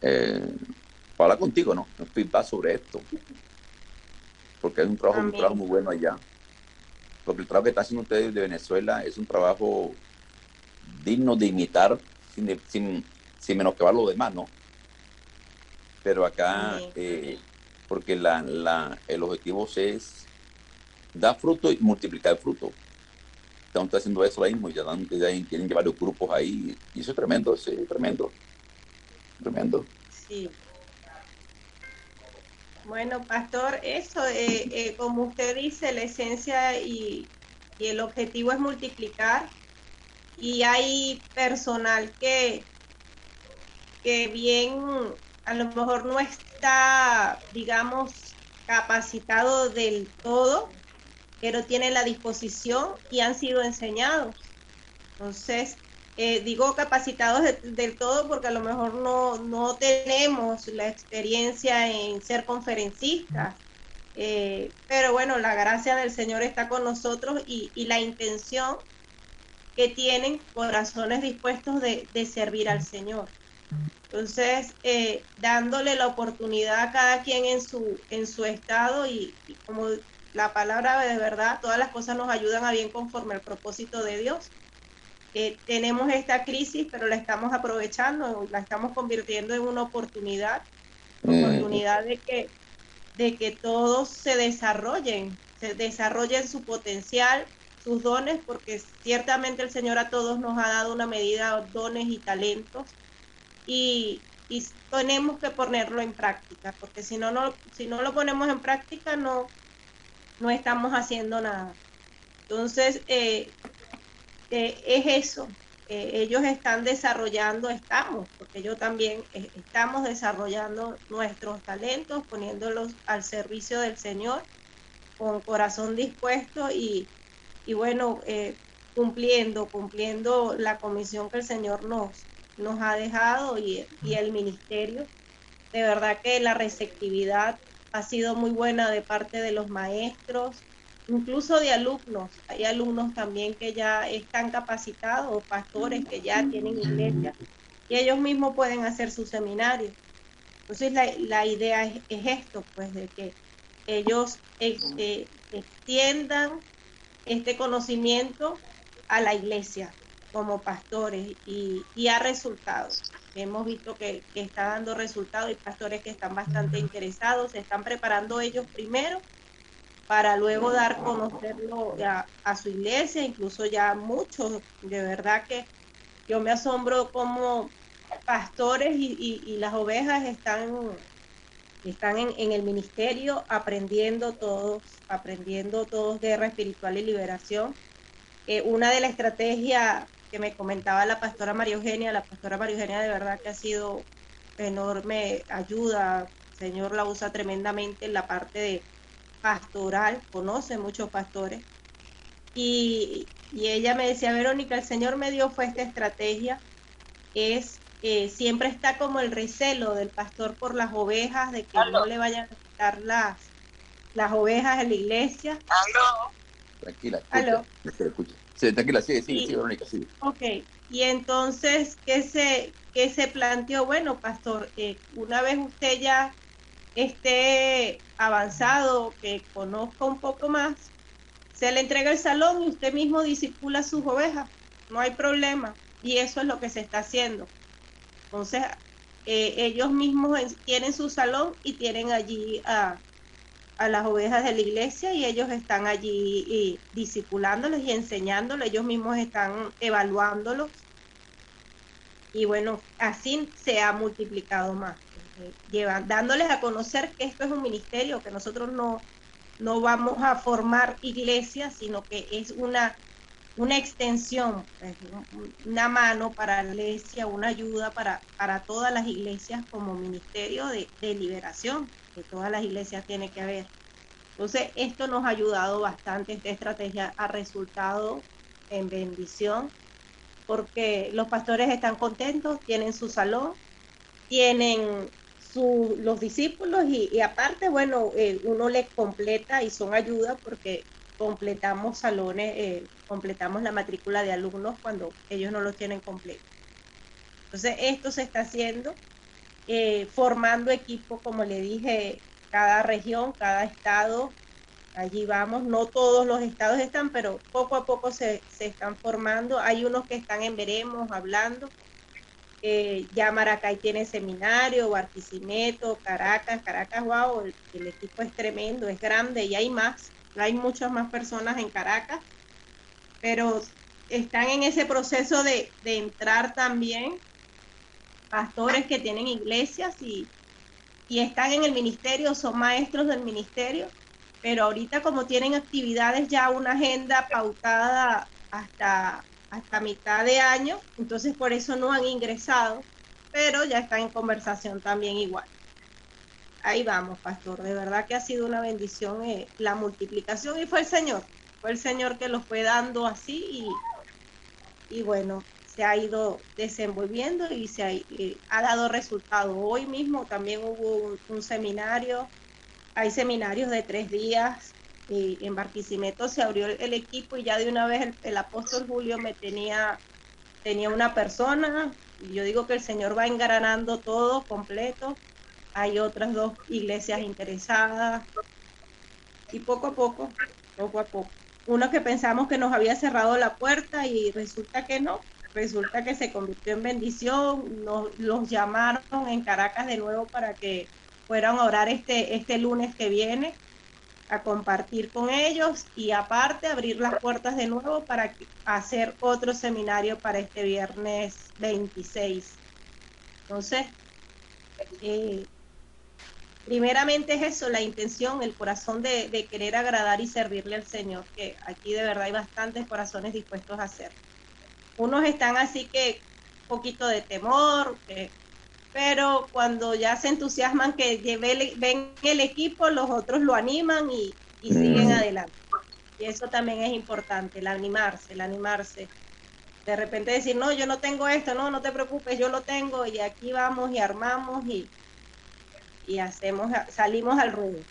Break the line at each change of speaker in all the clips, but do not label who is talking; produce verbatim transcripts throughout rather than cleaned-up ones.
eh, para hablar contigo, ¿no? Un feedback sobre esto, porque es un trabajo, un trabajo
Amén.
muy bueno allá. Porque el trabajo que están haciendo ustedes de Venezuela es un trabajo digno de imitar sin, sin, sin menoscabar lo demás, ¿no? Pero acá,
Amén.
eh, porque la, la, el objetivo es dar fruto y multiplicar el fruto. Están haciendo eso ahí mismo, ya, dan, ya tienen varios grupos ahí, y eso es tremendo, sí, tremendo, tremendo.
Sí. Bueno, pastor, eso, eh, eh, como usted dice, la esencia y, y el objetivo es multiplicar y hay personal que, que bien a lo mejor no está, digamos, capacitado del todo, pero tiene la disposición y han sido enseñados. Entonces, eh, digo capacitados de- del todo porque a lo mejor no, no tenemos la experiencia en ser conferencistas, eh, pero bueno, la gracia del Señor está con nosotros y, y la intención que tienen corazones dispuestos de, de servir al Señor. Entonces, eh, dándole la oportunidad a cada quien en su, en su estado y, y como la palabra de verdad, todas las cosas nos ayudan a bien conforme al propósito de Dios. Eh, tenemos esta crisis, pero la estamos aprovechando, la estamos convirtiendo en una oportunidad,
Eh,
oportunidad de que, de que todos se desarrollen, se desarrollen su potencial, sus dones, porque ciertamente el Señor a todos nos ha dado una medida de dones y talentos y, y tenemos que ponerlo en práctica, porque si no, no, si no lo ponemos en práctica, no, no estamos haciendo nada. Entonces, eh, eh, es eso. Eh, ellos están desarrollando, estamos, porque yo también eh, estamos desarrollando nuestros talentos, poniéndolos al servicio del Señor con corazón dispuesto y, y bueno, eh, cumpliendo, cumpliendo la comisión que el Señor nos, nos ha dejado y, y el ministerio. De verdad que la receptividad ha sido muy buena de parte de los maestros, incluso de alumnos. Hay alumnos también que ya están capacitados, o pastores que ya tienen iglesia, y ellos mismos pueden hacer su seminario. Entonces, la, la idea es, es, esto, pues, de que ellos eh, eh, extiendan este conocimiento a la iglesia como pastores y, y ha resultado. Hemos visto que, que está dando resultados y pastores que están bastante interesados, se están preparando ellos primero para luego dar conocerlo a, a su iglesia, incluso ya muchos, de verdad que yo me asombro como pastores y, y, y las ovejas están, están en, en, el ministerio aprendiendo todos, aprendiendo todos guerra espiritual y liberación. Eh, una de las estrategias que me comentaba la pastora María Eugenia, la pastora María Eugenia de verdad que ha sido enorme ayuda, el Señor la usa tremendamente en la parte de pastoral, conoce muchos pastores, y, y ella me decía, Verónica, el Señor me dio fue esta estrategia, es, eh, siempre está como el recelo del pastor por las ovejas, de que no
Aló,
le vayan a quitar las, las ovejas en la iglesia.
aló.
tranquila, escucha,
¿Aló?
escucha. Sí, tranquila, sigue, sigue, sigue,
Y,
Verónica, sigue.
Ok, y entonces, ¿qué se, qué se planteó? Bueno, pastor, eh, una vez usted ya esté avanzado, que conozca un poco más, se le entrega el salón y usted mismo disipula sus ovejas, no hay problema. Y eso es lo que se está haciendo. Entonces, eh, ellos mismos en- tienen su salón y tienen allí a, a las ovejas de la iglesia y ellos están allí y, discipulándolos y enseñándolos, ellos mismos están evaluándolos y bueno, así se ha multiplicado más, eh, llevan, dándoles a conocer que esto es un ministerio, que nosotros no, no vamos a formar iglesias, sino que es una, una extensión, pues, un, una mano para la iglesia, una ayuda para, para todas las iglesias como ministerio de, de liberación, que todas las iglesias tiene que haber. Entonces, esto nos ha ayudado bastante, esta estrategia ha resultado en bendición porque los pastores están contentos, tienen su salón, tienen su, los discípulos y, y aparte, bueno, eh, uno les completa y son ayuda porque completamos salones, eh, completamos la matrícula de alumnos cuando ellos no los tienen completo. Entonces, esto se está haciendo eh, formando equipo, como le dije, cada región, cada estado, allí vamos. No todos los estados están, pero poco a poco se, se están formando. Hay unos que están en veremos, hablando. Eh, ya Maracay tiene seminario, Barquisimeto, Caracas, Caracas, wow, el, el equipo es tremendo, es grande y hay más, hay muchas más personas en Caracas, pero están en ese proceso de, de entrar también pastores que tienen iglesias y, y están en el ministerio, son maestros del ministerio, pero ahorita como tienen actividades ya una agenda pautada hasta, hasta mitad de año, entonces por eso no han ingresado, pero ya están en conversación también igual. Ahí vamos, pastor, de verdad que ha sido una bendición eh, la multiplicación y fue el Señor, fue el Señor que lo fue dando así y, y bueno, se ha ido desenvolviendo y se ha, eh, ha dado resultados. Hoy mismo también hubo un, un seminario, hay seminarios de tres días, y en Barquisimeto se abrió el, el equipo y ya de una vez el, el apóstol Julio me tenía, tenía una persona, y yo digo que el Señor va engranando todo completo, hay otras dos iglesias interesadas, y poco a poco, poco a poco. Uno que pensamos que nos había cerrado la puerta y resulta que no, resulta que se convirtió en bendición, nos los llamaron en Caracas de nuevo para que fueran a orar este, este lunes que viene, a compartir con ellos y aparte abrir las puertas de nuevo para hacer otro seminario para este viernes veintiséis. Entonces, eh, primeramente es eso, la intención, el corazón de, de querer agradar y servirle al Señor, que aquí de verdad hay bastantes corazones dispuestos a hacer. Unos están así que un poquito de temor, que, pero cuando ya se entusiasman que ven, ven el equipo, los otros lo animan y, y siguen
Mm,
adelante. Y eso también es importante, el animarse, el animarse. De repente decir, no, yo no tengo esto, no, no te preocupes, yo lo tengo y aquí vamos y armamos y, y hacemos, salimos al ruedo.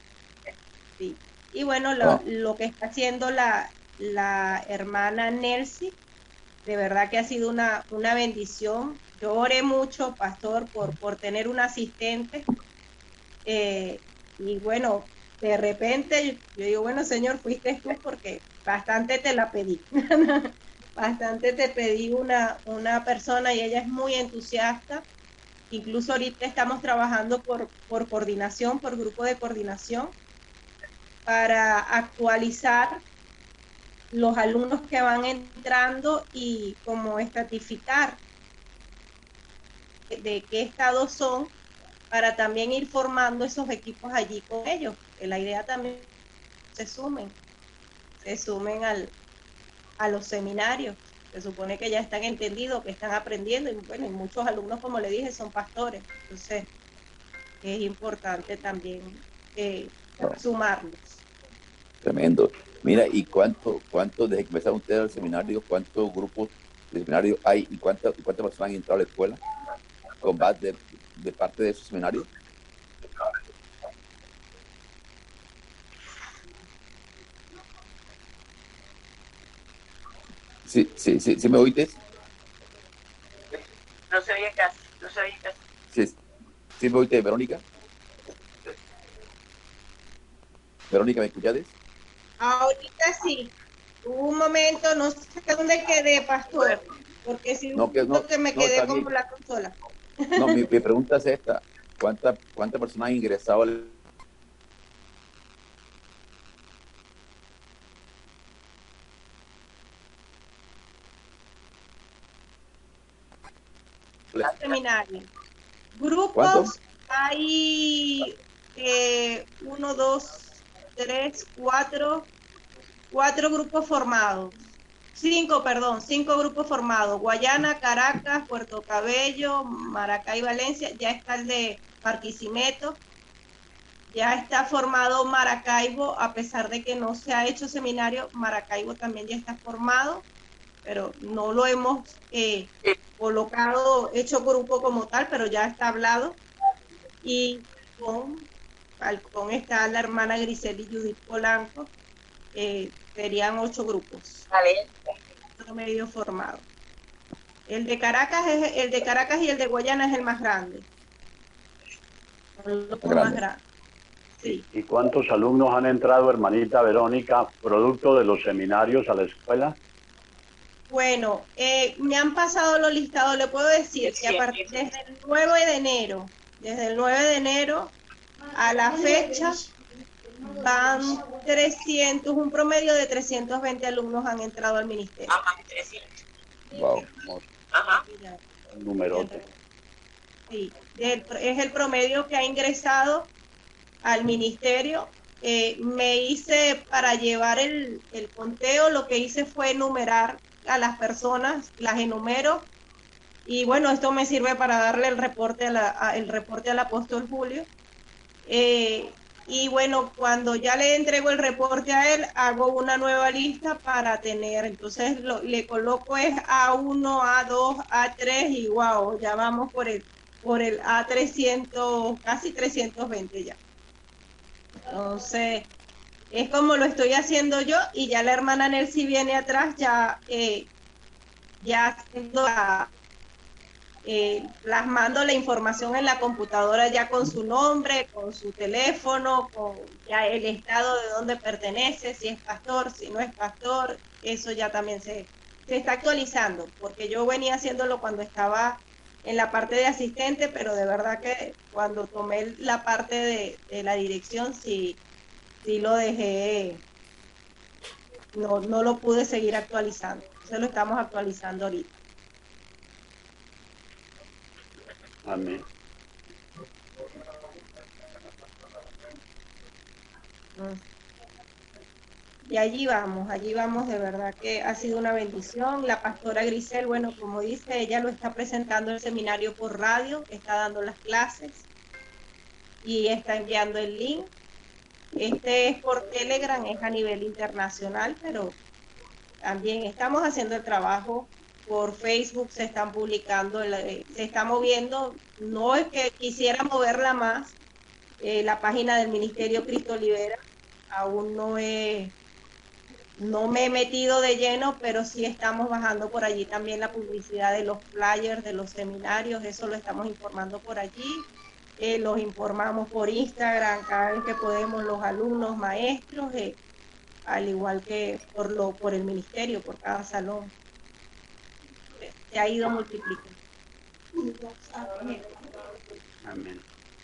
Sí. Y bueno, lo,
wow,
lo que está haciendo la, la hermana Nelcy, de verdad que ha sido una, una bendición. Yo oré mucho, pastor, por, por tener un asistente. Eh, y bueno, de repente yo, yo digo, bueno, Señor, fuiste tú porque bastante te la pedí. Bastante te pedí una, una persona y ella es muy entusiasta. Incluso ahorita estamos trabajando por, por coordinación, por grupo de coordinación, para actualizar los alumnos que van entrando y como estratificar de qué estado son para también ir formando esos equipos allí con ellos. Que la idea también se sumen, se sumen al, a los seminarios. Se supone que ya están entendidos, que están aprendiendo y bueno, y muchos alumnos, como le dije, son pastores. Entonces, es importante también eh,
wow,
sumarlos.
tremendo. Mira, ¿y cuánto, cuánto, desde que empezaron ustedes el seminario, cuántos grupos de seminario hay y cuántas, cuántas personas han entrado a la escuela con base de, de parte de esos seminarios? Sí, sí, sí, ¿sí me oíste?
No se oye casi, no se oye casi.
Sí, sí me oíste, Verónica. Verónica, ¿me escuchaste?
Ahorita sí, hubo un momento, no sé dónde quedé, pastor, porque sí
No,
hubo
que no,
que me
no, está
quedé como
bien.
la consola.
No, mi, mi pregunta es esta. ¿Cuántas cuántas personas han ingresado al
Seminario.
¿Cuánto?
Grupos, hay eh, uno, dos, tres, cuatro, cuatro grupos formados. Cinco, perdón, cinco grupos formados. Guayana, Caracas, Puerto Cabello, Maracay, Valencia. Ya está el de Barquisimeto. Ya está formado Maracaibo, a pesar de que no se ha hecho seminario, Maracaibo también ya está formado, pero no lo hemos eh, colocado, hecho grupo como tal, pero ya está hablado. Y con Falcón está la hermana Griseli Judith Polanco, eh, serían ocho grupos,
Vale.
medio formado. El de Caracas es el de Caracas y el de Guayana es el más grande. un grupo
Grande.
más grande. Sí.
¿Y cuántos alumnos han entrado, hermanita Verónica, producto de los seminarios a la escuela?
Bueno, eh, me han pasado los listados, le puedo decir que a partir desde el nueve de enero, desde el nueve de enero a la fecha van trescientos, un promedio de trescientos veinte alumnos han entrado al ministerio.
Ajá, trescientos.
Wow.
Ajá.
Un numerote.
Sí, es el promedio que ha ingresado al ministerio. Eh, me hice, para llevar el, el conteo, lo que hice fue enumerar a las personas, las enumero, y bueno, esto me sirve para darle el reporte, a la, a, el reporte al apóstol Julio. Eh, y bueno, cuando ya le entrego el reporte a él, hago una nueva lista para tener, entonces lo, le coloco es A uno, A dos, A tres, y wow, ya vamos por el, por el A trescientos, casi trescientos veinte ya. Entonces, es como lo estoy haciendo yo, y ya la hermana Nelcy viene atrás, ya, eh, ya haciendo la, eh, plasmando la información en la computadora ya con su nombre, con su teléfono, con ya el estado de donde pertenece, si es pastor, si no es pastor, eso ya también se, se está actualizando, porque yo venía haciéndolo cuando estaba en la parte de asistente, pero de verdad que cuando tomé la parte de, de la dirección, sí, sí lo dejé, no, no lo pude seguir actualizando. Entonces lo estamos actualizando ahorita.
Amén.
Y allí vamos, allí vamos, de verdad que ha sido una bendición. La pastora Grisel, bueno, como dice, ella lo está presentando el seminario por radio, está dando las clases y está enviando el link. Este es por Telegram, es a nivel internacional, pero también estamos haciendo el trabajo por Facebook, se están publicando, se está moviendo, no es que quisiera moverla más, eh, la página del Ministerio Cristo Libera, aún no he, no me he metido de lleno, pero sí estamos bajando por allí también la publicidad de los flyers, de los seminarios, eso lo estamos informando por allí. Eh, los informamos por Instagram cada vez que podemos, los alumnos, maestros, eh, al igual que por lo por el ministerio, por cada salón. Se ha ido multiplicando.
Amén.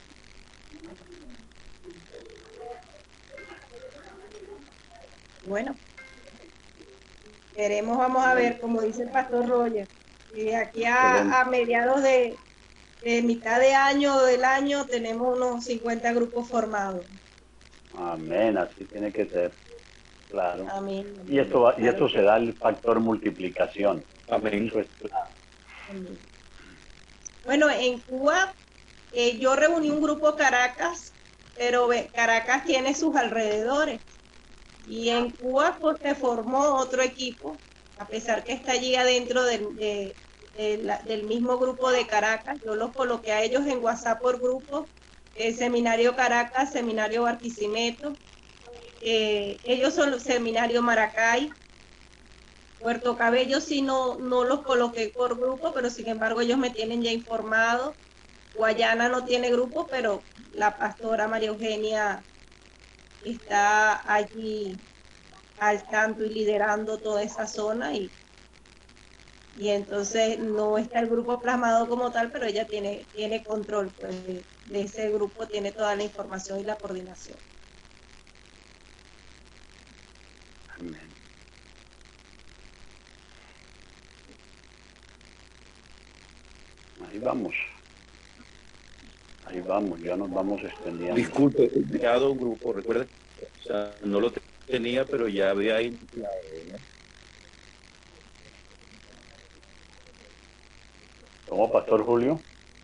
Bueno, veremos, vamos a ver, como dice el pastor Roger, que aquí a, a mediados de de mitad de año del año tenemos unos cincuenta grupos formados.
Amén, así tiene que ser. Claro.
Amén.
Y esto va, y esto se da el factor multiplicación.
Amén.
Eso es claro.
Amén. Bueno, en Cuba eh, yo reuní un grupo Caracas, pero Caracas tiene sus alrededores. Y en Cuba pues se formó otro equipo, a pesar que está allí adentro del, de, de la, del mismo grupo de Caracas. Yo los coloqué a ellos en WhatsApp por grupo, el Seminario Caracas, Seminario Barquisimeto, eh, ellos son los Seminario Maracay, Puerto Cabello sí no, no los coloqué por grupo, pero sin embargo ellos me tienen ya informado. Guayana no tiene grupo, pero la pastora María Eugenia está allí al tanto y liderando toda esa zona, y, y entonces no está el grupo plasmado como tal, pero ella tiene, tiene control pues, de, de ese grupo, tiene toda la información y la coordinación.
Amén. Ahí vamos. Ahí vamos, ya nos vamos extendiendo.
Disculpe, he creado un grupo, recuerda, o sea, no lo tenía, pero ya había ahí.
¿Cómo, Pastor Julio?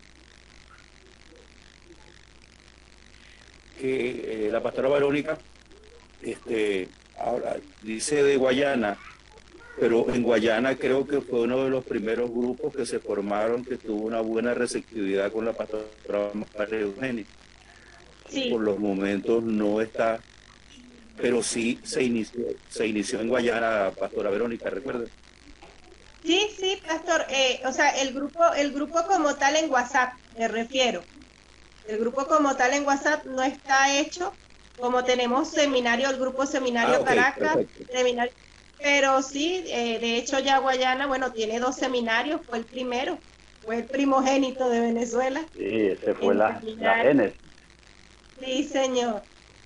Que eh, la pastora Verónica, este, ahora dice de Guayana, pero en Guayana creo que fue uno de los primeros grupos que se formaron, que tuvo una buena receptividad con la pastora María Eugenia.
Sí.
Por los momentos no está, pero sí se inició, se inició en Guayana, pastora Verónica, ¿recuerda?
Sí, sí, pastor, eh, o sea, el grupo, el grupo como tal en WhatsApp, me refiero. El grupo como tal en WhatsApp no está hecho, como tenemos seminario, el grupo Seminario
Ah, ok,
Caracas,
perfecto.
seminario, pero sí, eh, de hecho ya Guayana, bueno, tiene dos seminarios, fue el primero, fue el primogénito de Venezuela.
Sí, ese fue
En
la, la
seminario.
génesis.
Sí, señor.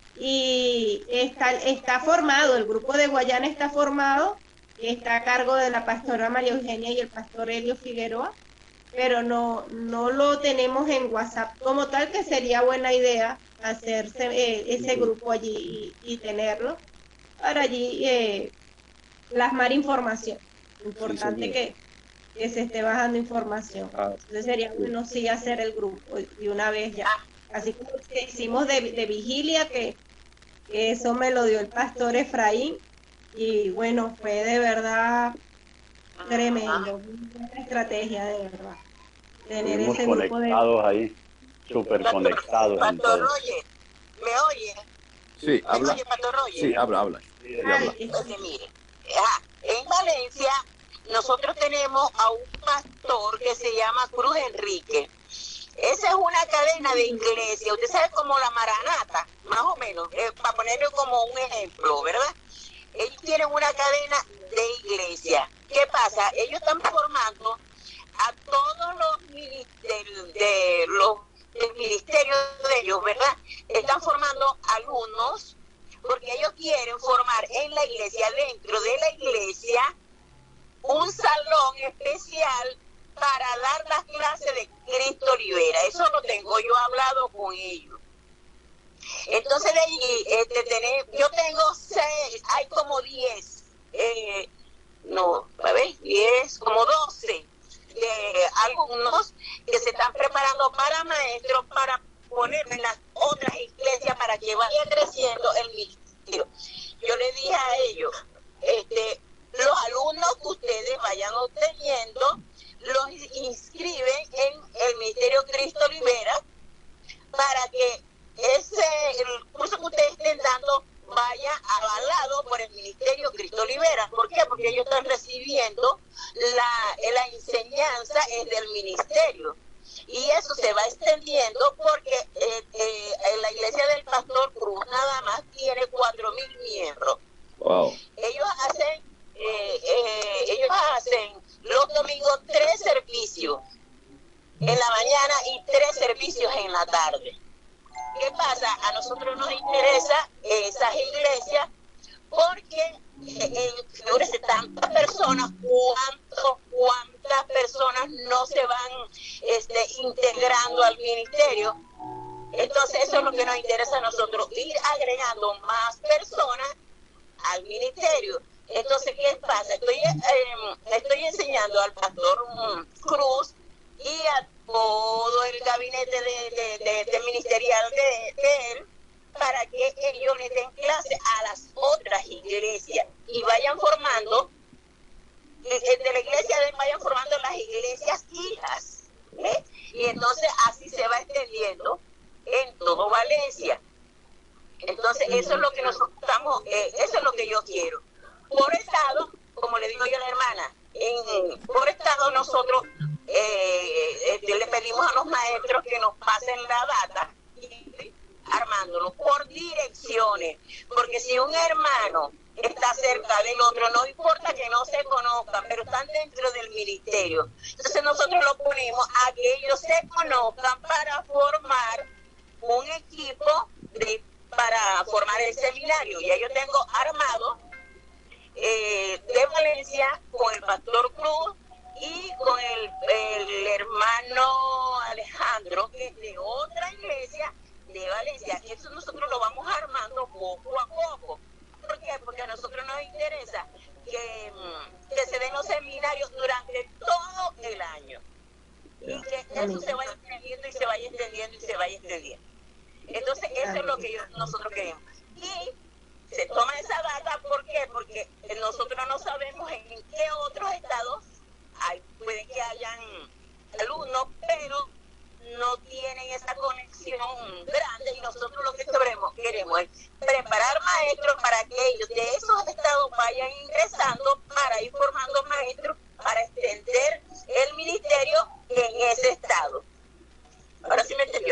Y está, está formado, el grupo de Guayana está formado, está a cargo de la pastora María Eugenia y el pastor Helio Figueroa, pero no, no lo tenemos en WhatsApp como tal, que sería buena idea hacerse eh, ese grupo allí y, y tenerlo para allí eh, plasmar información. Importante
señor.
que, que se esté bajando información.
Ah,
Entonces sería
sí.
bueno sí hacer el grupo de una vez ya. Así como que hicimos de, de vigilia, que, que eso me lo dio el pastor Efraín, y bueno, fue de verdad tremendo, una estrategia de verdad, tener
Estuvimos
ese grupo de...
conectados ahí, súper
Pastor,
conectados en
Pastor
todo.
Roger, ¿me oye?
Sí,
¿Me
habla.
oye, Pastor Roger?
Sí, habla, habla. Sí, habla.
Ay,
Porque mire, ajá, en Valencia nosotros tenemos a un pastor que se llama Cruz Enrique. Esa es una cadena de iglesia, usted sabe, como la Maranata, más o menos, eh, para ponerle como un ejemplo, ¿verdad? Ellos tienen una cadena de iglesia. ¿Qué pasa? Ellos están formando a todos los ministerios de los del ministerio de ellos, ¿verdad? Están formando alumnos porque ellos quieren formar en la iglesia, dentro de la iglesia, un salón especial para dar las clases de Cristo Libera. Eso lo tengo yo hablado con ellos. Entonces de allí, este, tener, yo tengo seis, hay como diez, eh, no, a ver, diez, como doce de alumnos que se están preparando para maestros, para poner en las otras iglesias para que vaya creciendo el ministerio. Yo le dije a ellos, este, los alumnos que ustedes vayan obteniendo, los inscriben en el Ministerio Cristo Libera para que ese el curso que ustedes estén dando vaya avalado por el Ministerio Cristo Libera. ¿Por qué? Porque ellos están recibiendo la, la enseñanza es del ministerio. Y eso se va extendiendo porque eh, eh, en la iglesia del Pastor Cruz nada más tiene cuatro mil miembros.
Wow.
Ellos hacen, eh, eh, ellos hacen los domingos tres servicios en la mañana y tres servicios en la tarde. ¿Qué pasa? A nosotros nos interesa esas iglesias porque eh, figúrese, tantas personas, ¿cuánto, cuántas personas no se van este, integrando al ministerio? Entonces eso es lo que nos interesa a nosotros, ir agregando más personas al ministerio. Entonces, ¿qué pasa? Estoy, eh, estoy enseñando al pastor um, Cruz y a todo el gabinete de, de, de, de ministerial de, de él, para que ellos les den clase a las otras iglesias y vayan formando, de la iglesia de él vayan formando las iglesias hijas, ¿eh? Y entonces así se va extendiendo en todo Valencia. Entonces eso es lo que nosotros estamos, eh, eso es lo que yo quiero. Por estado, como le digo yo a la hermana, en, por estado nosotros eh, eh, le pedimos a los maestros que nos pasen la data y armándolo por direcciones, porque si un hermano está cerca del otro, no importa que no se conozcan, pero están dentro del ministerio, entonces nosotros lo ponemos a que ellos se conozcan para formar un equipo de, para formar el seminario. Ya yo tengo armado eh, de Valencia con el pastor Cruz y con el, el hermano Alejandro, que es de otra iglesia de Valencia. Eso nosotros lo vamos armando poco a poco. ¿Por qué? Porque a nosotros nos interesa que, que se den los seminarios durante todo el año. Y que eso se vaya extendiendo y se vaya extendiendo y se vaya extendiendo. Entonces, eso es lo que yo, nosotros queremos. Y se toma esa data, ¿por qué? Porque nosotros no sabemos en qué otros estados hay, puede que hayan alumnos, pero no tienen esa conexión grande, y nosotros lo que queremos, queremos es preparar maestros para que ellos de esos estados vayan ingresando para ir formando maestros para extender el ministerio en ese estado. Ahora sí me entendió, ¿verdad?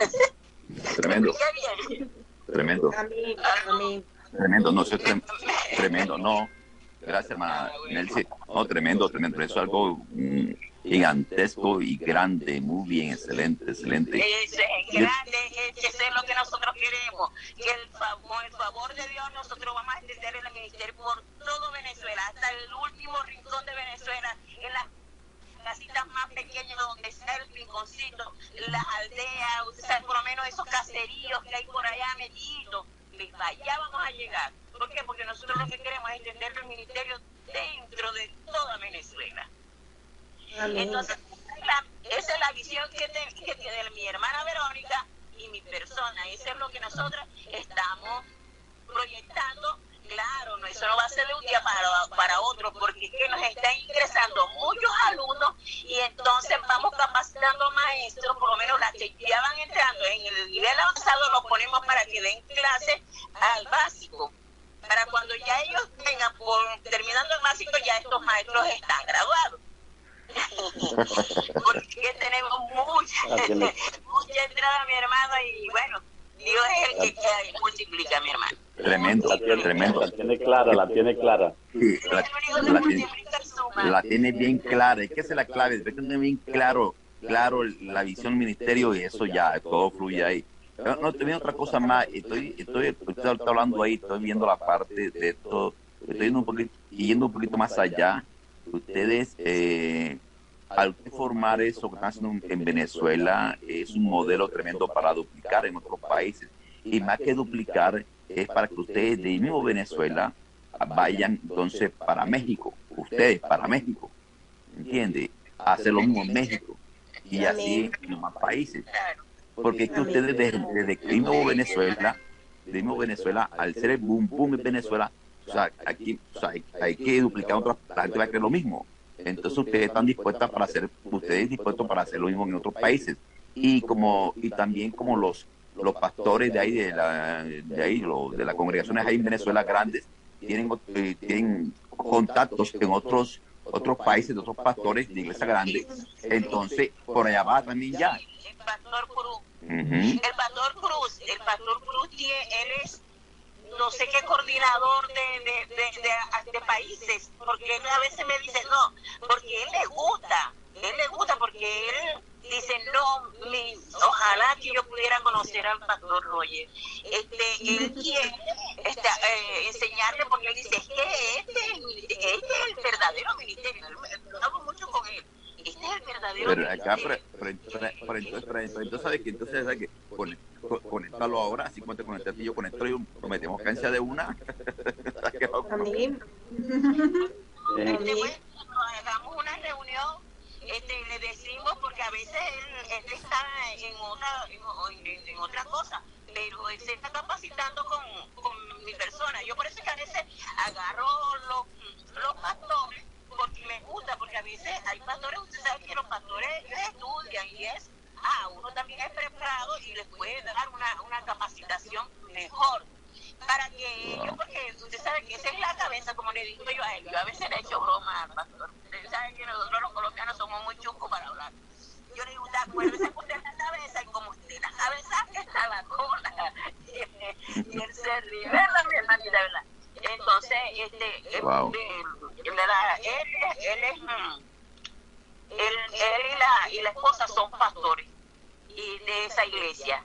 Tremendo.
¿Qué bien?
Tremendo.
A mí, a mí.
Tremendo, no sé, trem- tremendo, no. Gracias, hermana Nelcy. No, tremendo, tremendo. Eso es algo mm, gigantesco y grande. Muy bien, excelente, excelente.
Ese es grande, ese es lo que nosotros queremos. Que el favor, el favor de Dios, nosotros vamos a extender el ministerio por todo Venezuela, hasta el último rincón de Venezuela, en las casitas más pequeñas donde está el rinconcito, las aldeas, o sea, por lo menos esos caseríos que hay por allá, mellitos. Allá vamos a llegar. ¿Por qué? Porque nosotros lo que queremos es extender el ministerio dentro de toda Venezuela.
Amén.
Entonces, la, esa es la visión que, te, que tiene mi hermana Verónica y mi persona. Eso es lo que nosotros estamos proyectando. Claro, no, eso no va a ser de un día para, para otro, porque es que nos están ingresando muchos alumnos y entonces vamos capacitando maestros, por lo menos las que ya van entrando en el nivel avanzado, los ponemos para que den clases al básico. Para cuando ya ellos vengan, por, terminando el básico, ya estos maestros están graduados. Porque tenemos mucha, mucha entrada, mi hermano, y bueno, Dios es el que, que multiplica, mi hermano.
Tremendo,
La tiene,
tremendo.
la tiene clara, la tiene clara.
Sí, la, la tiene, la tiene bien clara. Es que esa es la clave. Debe tener bien claro, claro la visión del ministerio y eso ya, todo fluye ahí. No, no, te viene otra cosa más. Estoy, estoy, estoy, estoy hablando ahí, estoy viendo la parte de esto. Estoy yendo un poquito, yendo un poquito más allá. Ustedes, eh, al formar eso que están haciendo en Venezuela, es un modelo tremendo para duplicar en otros países. Y más que duplicar, es para que ustedes de mismo Venezuela vayan entonces para México. Ustedes para México. ¿Entiende? Hacer lo mismo en México. Y así en los más países. Porque es que ustedes desde, desde que mismo Venezuela, de mismo Venezuela, al ser el boom boom en Venezuela, o sea, aquí o sea, hay, hay que duplicar otras, la gente va a creer lo mismo. Entonces ustedes están dispuestas para hacer, ustedes dispuestos para hacer lo mismo en otros países. Y como, y también como los, los pastores de ahí, de la, de ahí, lo, de las congregaciones ahí en Venezuela grandes, tienen, eh, tienen contactos en otros, otros países, de otros pastores de iglesia grande. Entonces, por allá va también ya.
El pastor Cruz,
Uh-huh.
el pastor Cruz, el pastor Cruz, tiene, él es no sé qué coordinador de, de, de, de, de países, porque él a veces me dice no, porque él le gusta, él le gusta porque él dice no, mi, ojalá que yo pudiera conocer al pastor Roger. Este, él quiere este, eh, enseñarle porque él dice es que este es el, este es el verdadero ministerio, yo hablo mucho con él. Este es el verdadero
Pero acá, pero, pero, pero, pero entonces, pero, entonces, ¿sabes qué? Entonces, ¿sabes qué? Con, con, conéctalo ahora, así como te conectaste yo, conecto y prometemos cancia de una.
Amén.
Este, bueno, hagamos una reunión, este, le decimos, porque a veces él, él está en otra, en, en, en otra cosa, pero él se está capacitando con, con mi persona. Yo por eso que a veces agarro los, los pastores, porque me gusta, porque a veces hay pastores, usted sabe que los pastores ellos estudian y es, ah, uno también es preparado y les puede dar una, una capacitación mejor para que ellos, porque usted sabe que esa es la cabeza, como le digo yo a él, yo a veces le he hecho broma al pastor, usted sabe que nosotros los colombianos somos muy chuscos para hablar. Yo le digo, acuérdese que usted es la cabeza y como usted es la cabeza, está la cola. Y él se ríe, ¿verdad, mi hermanita, verdad? Entonces, este,
Wow.
él, él, él, él es, él, él y, la, y la esposa son pastores y de esa iglesia.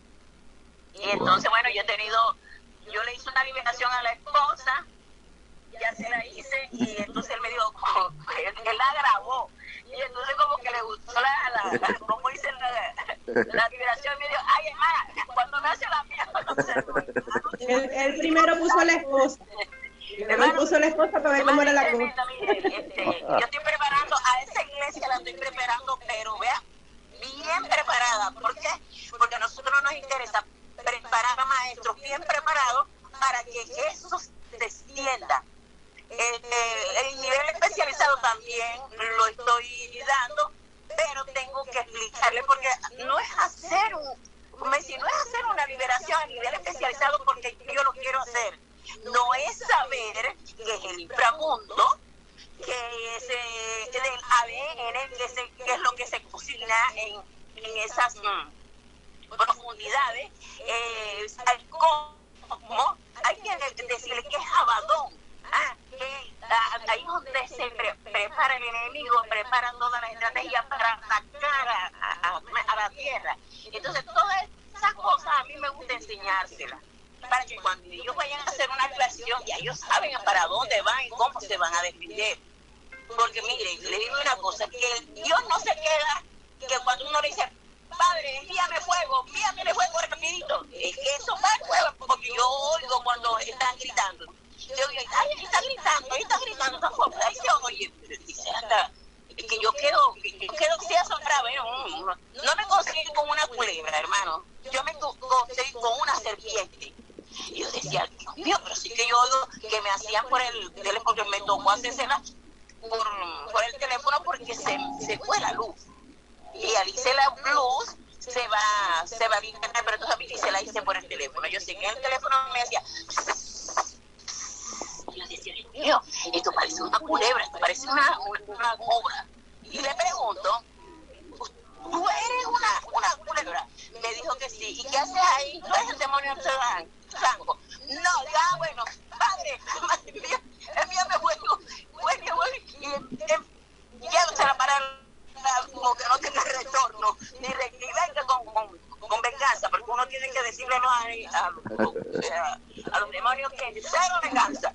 Y entonces, bueno, yo he tenido, yo le hice una liberación a la esposa, ya se la hice, y entonces él me dijo, él, él la grabó. Y entonces como que le gustó la, la, la como dice la, la liberación, me dijo, ay, hermana, cuando me hace la mía, no sé.
Él, él primero puso a la esposa. Él puso a la esposa para ver cómo era la cosa.
Este, yo estoy preparando, a esa iglesia la estoy preparando, pero vea, bien preparada. ¿Por qué? Porque a nosotros nos interesa preparar a maestros bien preparados para que eso se extienda. Eh, el nivel especializado también lo estoy dando, pero tengo que explicarle porque no es hacer un, como decir, no es hacer una liberación a nivel especializado porque yo lo quiero hacer. No es saber que es el inframundo, que es eh, del A D N, que, se, que es lo que se cocina en, en esas, profundidades, eh, al cosmos, hay que decirle que es Abadón, ah, que ah, ahí es donde se pre prepara el enemigo, prepara todas las estrategias para atacar a, a, a la tierra. Entonces todas esas cosas a mí me gusta enseñárselas, para que cuando ellos vayan a hacer una actuación, ya ellos saben para dónde van y cómo se van a defender. Porque mire, le digo una cosa, que Dios no se queda, que cuando uno le dice, Padre, envíame fuego, envíame el fuego rapidito, es que eso va al fuego, porque yo oigo cuando están gritando. Yo digo, ay, ahí está gritando, ahí está gritando, está fuerte, ahí se oye. Dice, hasta que yo quedo, que yo quedo así asombrado, no, no, no me conseguí con una culebra, hermano, yo me conseguí con una serpiente. Y yo decía, Dios mío, pero sí que yo oigo que me hacían por el teléfono, porque me tocó hacérsela por, por el teléfono porque se, se fue la luz. Y al irse la luz, se va, se va a internet, pero entonces a mí se la hice por el teléfono. Yo sé que el teléfono me decía, y yo decía, Dios mío, esto parece una culebra, esto parece una, una cobra. Y le pregunto, ¿tú eres una, una culebra? Me dijo que sí. ¿Y qué haces ahí? ¿Tú eres el demonio blanco? No, ya, bueno, padre, madre mía, envíame fuego, fuego, y ya se la para como que no tiene retorno, ni, re, ni venga con, con, con venganza, porque uno tiene que decirle no a, a, a, a los demonios que cero venganza.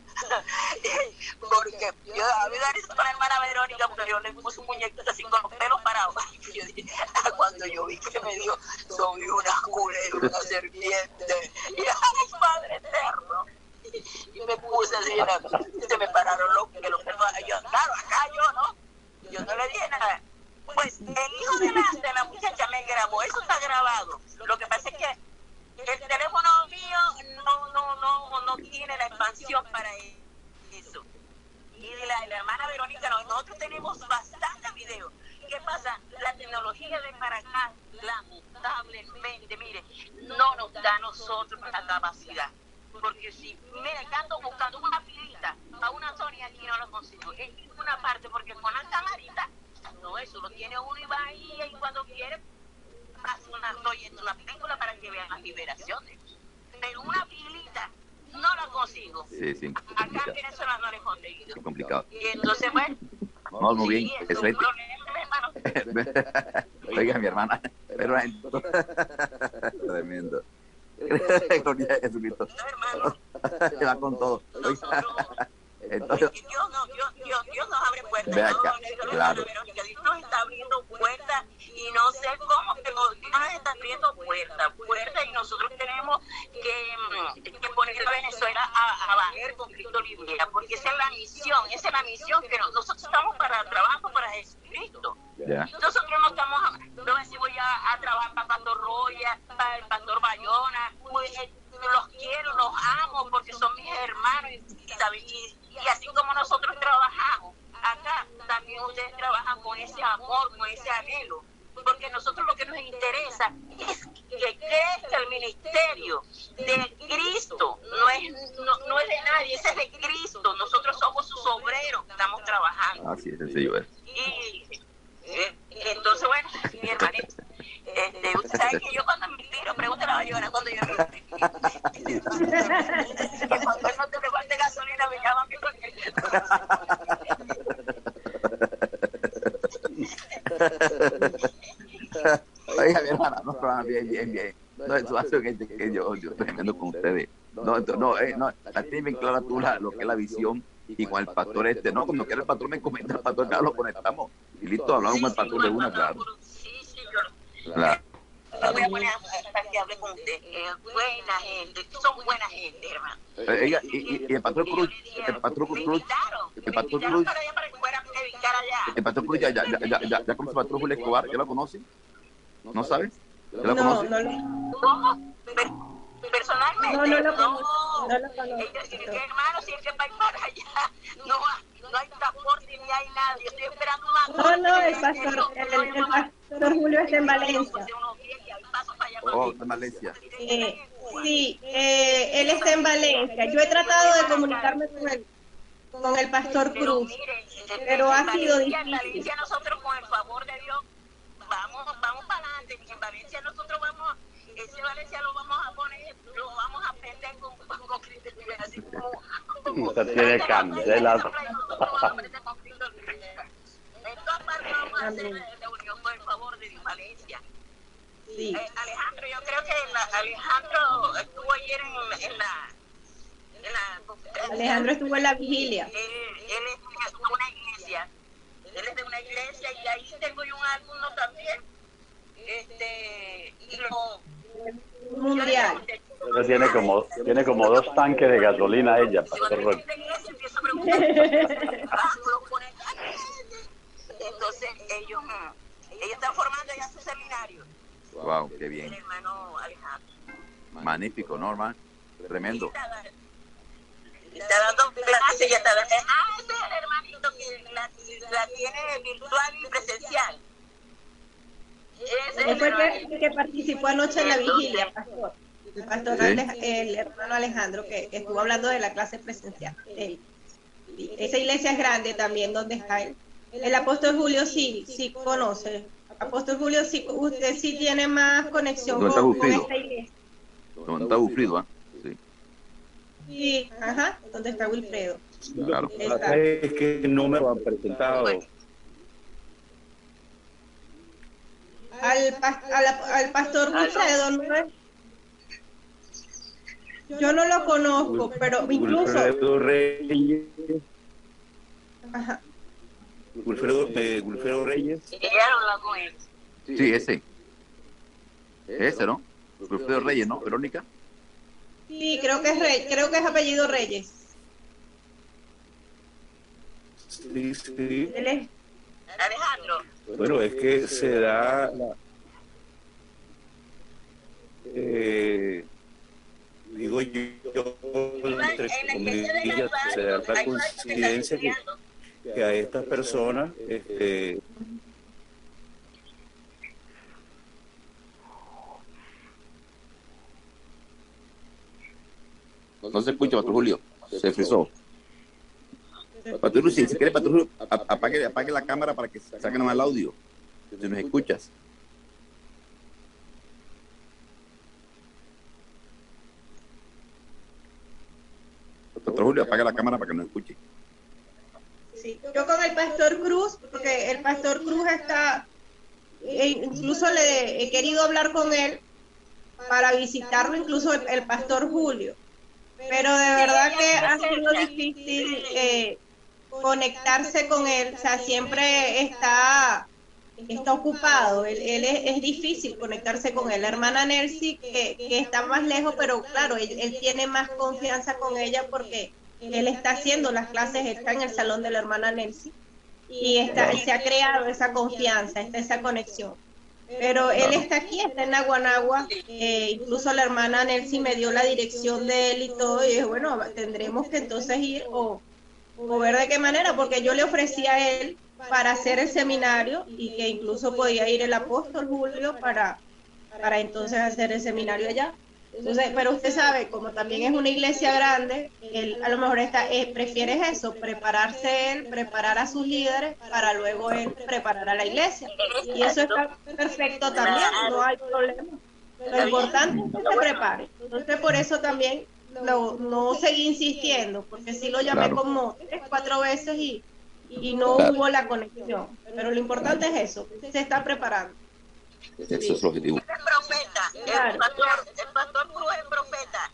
Porque yo a mí me da risa con la hermana Verónica, porque yo le puse un muñequito así con los pelos parados. Y yo dije, cuando yo vi que me dijo, soy una culebra, una serpiente, y ay, Padre eterno. Y me puse así, se me pararon los, que los pelos, yo, claro, acá yo, ¿no? Yo no le dije nada. Pues el hijo de la, de la muchacha me grabó, eso está grabado. Lo que pasa es que el teléfono mío no, no, no, no tiene la expansión para eso. Y de la, la hermana Verónica, no, nosotros tenemos bastantes videos. ¿Qué pasa? La tecnología de para acá, lamentablemente, mire, no nos da a nosotros la capacidad. Porque si, mira, que ando buscando una pilita a una zona y aquí no lo consigo. Es una parte, porque con la camarita, no, eso lo tiene uno y va ahí y cuando quiere hace una, una película para que vean las liberaciones. Pero una pilita no la consigo.
Sí, sí.
Acá en Venezuela no la he conseguido.
Es complicado.
Y entonces, bueno.
No, muy bien.
Sí, es
Excelente.
un problema, hermano.
Oiga, mi hermana. Pero tremendo. Gloria a Jesucristo.
No, hermano.
Se va con todo.
Nosotros,
Entonces,
Dios, no, Dios, Dios, Dios nos abre puertas.
Ve acá,
No,
claro.
Verónica, Dios nos está abriendo puertas y no sé cómo, pero Dios nos está abriendo puertas, puertas y nosotros tenemos que, que poner a Venezuela a, a bajar con Cristo libre, porque esa es la misión, esa es la misión que nos, nosotros estamos para trabajar para Jesucristo.
ya.
Nosotros no estamos, no sé si voy a, a trabajar para Pastor Roya, para el Pastor Bayona, pues, eh, los quiero, los amo porque son mis hermanos y, y, y así como nosotros trabajamos acá, también ustedes trabajan con ese amor, con ese anhelo, porque nosotros lo que nos interesa es que crezca el ministerio de Cristo, no es, no, no es de nadie, ese es de Cristo, nosotros somos sus obreros, estamos trabajando.
Así es, sencillo es.
Y eh, entonces, bueno, mi hermanito, este, usted sabe que yo cuando me tiro, pregúntale a Bayona cuando yo me tiro. Que cuando él no te le falte gasolina, me llaman
Oiga, mi hermana, no, no, bien, bien, bien. No, eso hace que, que yo, yo tremendo con ustedes. No, no, eh, no, la tienes bien clara tú la, lo que es la visión y con el pastor este, no, cuando quiera el pastor me comenta, el pastor, claro, lo conectamos y listo, hablamos con el pastor de una, claro.
Sí, sí, yo
Claro.
lo voy a poner para que hable con usted. Eh, buena gente, son buena gente, hermano.
Oiga, y, y, y el pastor Cruz, el pastor Cruz, el pastor Cruz,
para allá para que fuera a predicar allá.
el pastor Cruz ya, ya, ya, ya, ya, ya conoce al pastor Julio Escobar, ¿ya lo conoce? ¿No sabes? ¿Ya lo
No,
conoce?
no lo,
¿Cómo? Per- Personalmente,
no, no lo
no.
conozco. No lo conozco.
Ellos, hermano, si es que va a ir para allá, no, no hay transporte ni hay nada. Yo estoy esperando una.
No, no, el pastor, el, el, el pastor Julio está en Valencia.
Oh, está en Valencia.
Eh, sí, eh, él está en Valencia. Yo he tratado de comunicarme con el, con el pastor Cruz, pero ha sido
En
difícil.
Valencia nosotros con el favor de Dios vamos, vamos para adelante. En Valencia nosotros vamos, ese Valencia lo vamos a poner, lo vamos a aprender con, con, con Cristo Rivera, así como...
Usted tiene candela.
En todas partes vamos a hacer reunión por el favor de Valencia.
Sí.
Eh, Alejandro, yo creo que la, Alejandro estuvo ayer en, en la... En la
Alejandro estuvo en la vigilia.
Él, él es de una iglesia, él es de una iglesia y ahí tengo yo un alumno también, este, y lo...
Mundial.
Pero tiene como, tiene como dos tanques de gasolina ella, Pastor Roque.
Entonces ellos, ellos están formando ya su seminario.
Wow, qué bien.
El hermano Alejandro.
Magnífico, ¿no, hermano? Tremendo.
Está dando clases y está dando... Ah, ese es el hermanito que la, la tiene virtual y presencial. Ese
Él
es
fue
el
el que, que participó anoche en la vigilia, pastor. El pastor,
Sí.
Ale- el hermano Alejandro, que, que estuvo hablando de la clase presencial. Él. Sí, esa iglesia es grande también, donde está él. El apóstol Julio sí, sí conoce. Apóstol Julio, sí, usted sí tiene más conexión
¿Dónde está
con, con
Wilfrido?
esta iglesia.
¿Dónde está Wilfrido? ¿Ah? Sí,
Sí, ajá, donde está Wilfredo.
claro.
Está.
Es que no me lo han presentado.
Al, pas- a la- al pastor Wilfredo, ¿no es? Yo no lo conozco, pero incluso...
Wilfredo Reyes.
Ajá.
Wilfredo, eh, Wilfredo Reyes.
Ella no va con él.
Sí, ese. Ese, ¿no? Wilfredo Reyes, ¿no? Verónica.
Sí, creo que es Rey, creo que es apellido Reyes.
Sí, sí.
Él es,
Alejandro.
Bueno, es que se da la, eh, digo yo, entre comillas, se da la coincidencia que, que a estas personas este,
No se escucha, Pastor Julio. Se frizó. Pastor Julio, si, si quiere, Pastor Julio, a- apague, apague la cámara para que saquen más el audio. Si nos escuchas. Pastor Julio, apague la cámara para que nos escuche.
sí. Yo con el pastor Cruz, porque el pastor Cruz está, e incluso le he querido hablar con él para visitarlo, incluso el, el pastor Julio. Pero de verdad que ha sido difícil eh, conectarse con él, o sea, siempre está, está ocupado, él, él es, es difícil conectarse con él. La hermana Nelcy, que, que está más lejos, pero claro, él, él tiene más confianza con ella porque él está haciendo las clases, está en el salón de la hermana Nelcy y está, se ha creado esa confianza, está esa conexión. Pero él está aquí, está en Naguanagua, eh, incluso la hermana Nelcy me dio la dirección de él y todo, y dije, bueno, tendremos que entonces ir o, o ver de qué manera, porque yo le ofrecí a él para hacer el seminario y que incluso podía ir el apóstol Julio para, para entonces hacer el seminario allá. Entonces, pero usted sabe, como también es una iglesia grande, él a lo mejor está, eh, prefiere eso, prepararse él, preparar a sus líderes para luego él preparar a la iglesia. Y eso está perfecto también, no hay problema. Lo importante es que se prepare. Entonces, por eso también lo, no seguí insistiendo, porque sí lo llamé
Claro.
como tres, cuatro veces y, y no
Claro.
hubo la conexión. Pero lo importante es eso, se está preparando.
Ese es el objetivo.
Es profeta,
Claro.
el pastor, el pastor Cruz es profeta,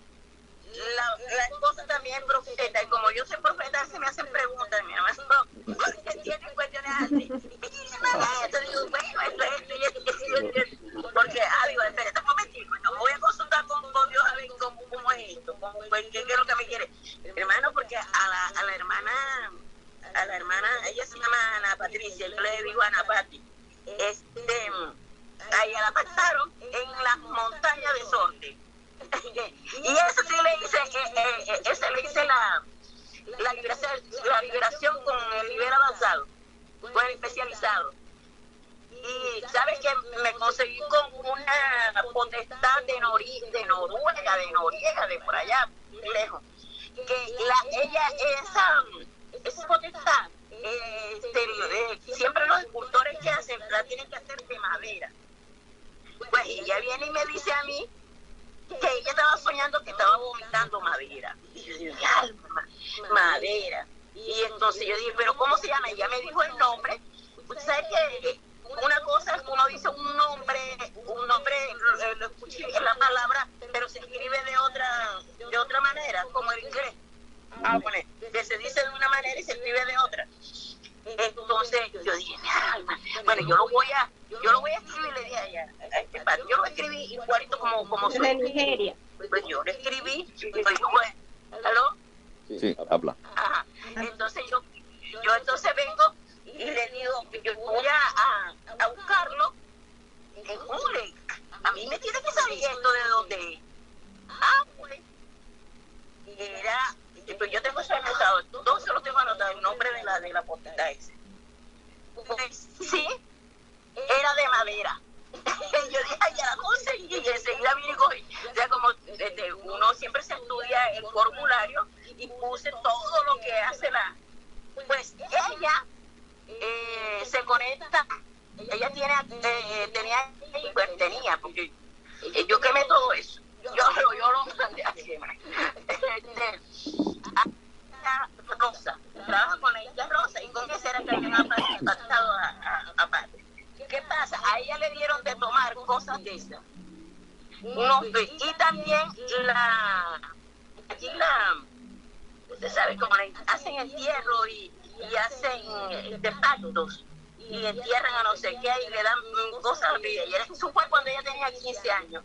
la, la esposa también es profeta, y como yo soy profeta, se me hacen preguntas, mi hermano, ¿por qué tienen cuestiones así? Y dice, mamá, esto, digo, bueno, esto, esto, y esto, y esto, y esto, porque, ah, digo, espérate un momentico, no voy a consultar con, con Dios a ver cómo, cómo es esto, cómo, qué, qué es lo que me quiere, hermano, porque a la, a la hermana, a la hermana, ella se llama Ana Patricia, yo le digo Ana Pati, este... a ella la mataron en las montañas de Sorte. Y eso sí le hice, eh, eh, ese le hice la, la, liberación, la liberación con el nivel avanzado, con el especializado. Y sabes que me conseguí con una potestad de, Nori, de Noruega, de Noriega, de por allá lejos. Que la, ella, esa, esa potestad, eh, serio, eh, siempre los escultores que hacen la tienen que hacer de madera. Pues ella viene y me dice a mí estaba soñando que estaba vomitando madera. Y yo dije, alma, madera. Y entonces yo dije, pero ¿cómo se llama? Ella me dijo el nombre. Usted sabe que una cosa es que uno dice un nombre, un nombre, eh, lo escuché en la palabra, pero se escribe de otra, de otra manera, como el inglés. Ah, bueno, que se dice de una manera y se escribe de otra. Entonces yo dije, mi alma, bueno, yo lo voy a, yo lo voy a escribir, le dije a ella, a este padre, yo lo escribí igualito como, como soy.
De Nigeria.
Pues yo lo escribí, y yo dije, bueno, ¿aló?
Sí, habla.
Ajá. Entonces yo, yo entonces vengo y le digo, yo voy a, a, a buscarlo en Google. A mí me tiene que salir esto de dónde es. Ah, pues. Era, pues yo tengo eso anotado, todo se lo tengo anotado, el nombre de la de la portada ese. Pues sí, era de madera. Yo dije, ay, ya la conseguí, y enseguida vine y cogí. O sea, como este, uno siempre se estudia el formulario y puse todo lo que hace la... Pues ella eh, se conecta, ella tiene, eh, tenía, pues tenía, porque eh, yo quemé todo eso. Yo, yo, yo lo mandé a quemar. Este, a Rosa, trabaja con ella Rosa, y con esa era que habían apartado aparte. ¿Qué pasa? A ella le dieron de tomar cosas de esas. No, y también la, aquí la, usted sabe, como le hacen entierro y, y hacen de pactos y entierran a no sé qué y le dan cosas de ella. Eso fue cuando ella tenía quince años.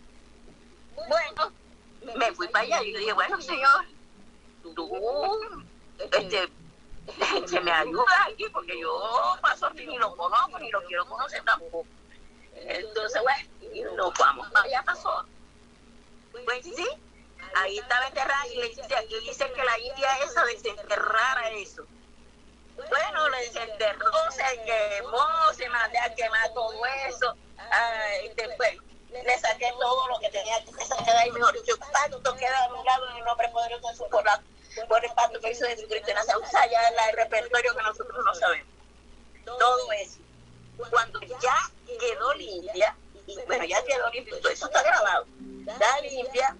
Bueno, me fui para allá y yo dije, bueno, señor, tú, este, que me ayudas aquí porque yo paso aquí ni lo conozco ni lo quiero conocer tampoco. Entonces, bueno, y nos vamos para allá, pasó. Pues sí, ahí estaba enterrada y le dice, aquí dice que la india esa desenterrara eso. Bueno, le desenterró, se quemó, se mandé a quemar todo eso. Ah, este, bueno, le saqué todo lo que tenía que sacar ahí, mejor dicho, pacto queda anulado en el nombre poderoso de su por, la, por el pacto que hizo Jesucristo en la Sausa, ya el repertorio que nosotros no sabemos. Todo eso. Cuando ya quedó limpia, y bueno, ya quedó limpio, todo eso está grabado, está limpia,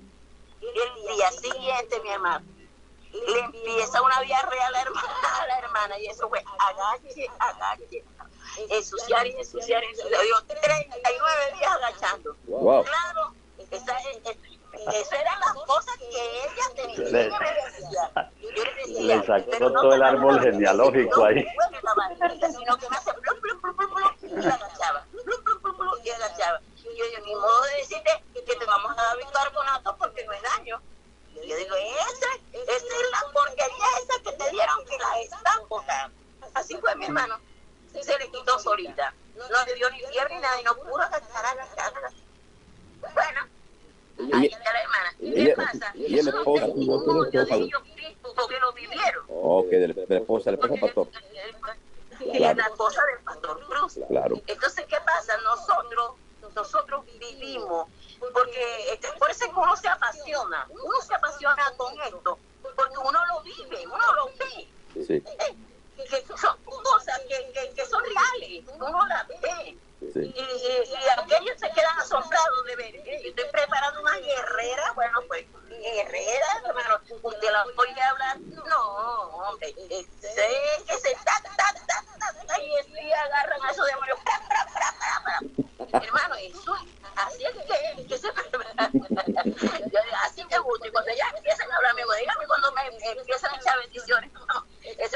el día siguiente, mi hermano, le empieza una diarrea a la hermana, a la hermana, y eso fue agache, agache, ensuciar y ensuciar, ensuciar, digo, treinta y nueve días agachando.
Wow.
Claro, esa, eso eran las cosas que ella tenía. Yo le decía, yo le decía,
le sacó todo el árbol genealógico ahí.
Sino que me hace plum, plum, plum, plum, plum, y agachaba, plum, plum, plum, plum, y agachaba. Y yo digo, ni modo de decirte que te vamos a dar bicarbonato porque no es daño. Y yo digo, esa, esa es la porquería esa que te dieron que la están botando. Así fue mi hermano. Se le quitó solita. No le dio ni fiebre ni nada, y no pudo agachar, agachar, agachar. Bueno, ahí está la hermana. ¿Qué pasa?
Y el esposa.
Yo dije, porque lo vivieron.
Ok, de la, de la esposa, la esposa del pastor.
Y es la esposa del pastor Cruz.
Claro.
Entonces, ¿qué pasa? Nosotros, nosotros vivimos, porque este, por eso es que uno se apasiona, uno se apasiona con esto, porque uno lo vive, uno lo ve.
Sí.
Que son cosas que, que, que son reales, uno las ve.
Sí.
Y, y, y aquellos se quedan asombrados de ver. Yo estoy preparando una guerrera, bueno, pues, guerrera, hermano, usted la oye hablar, no, hombre, sé que se ta, ta, ta, ta, ta, y eso, y agarran a esos demonios, pra, pra, pra, pra, pra. Hermano, eso, así es que, que se prepara. Así me gusta, y cuando ya empiezan a hablar, me digo, dígame cuando me empiezan a echar bendiciones, no, eso,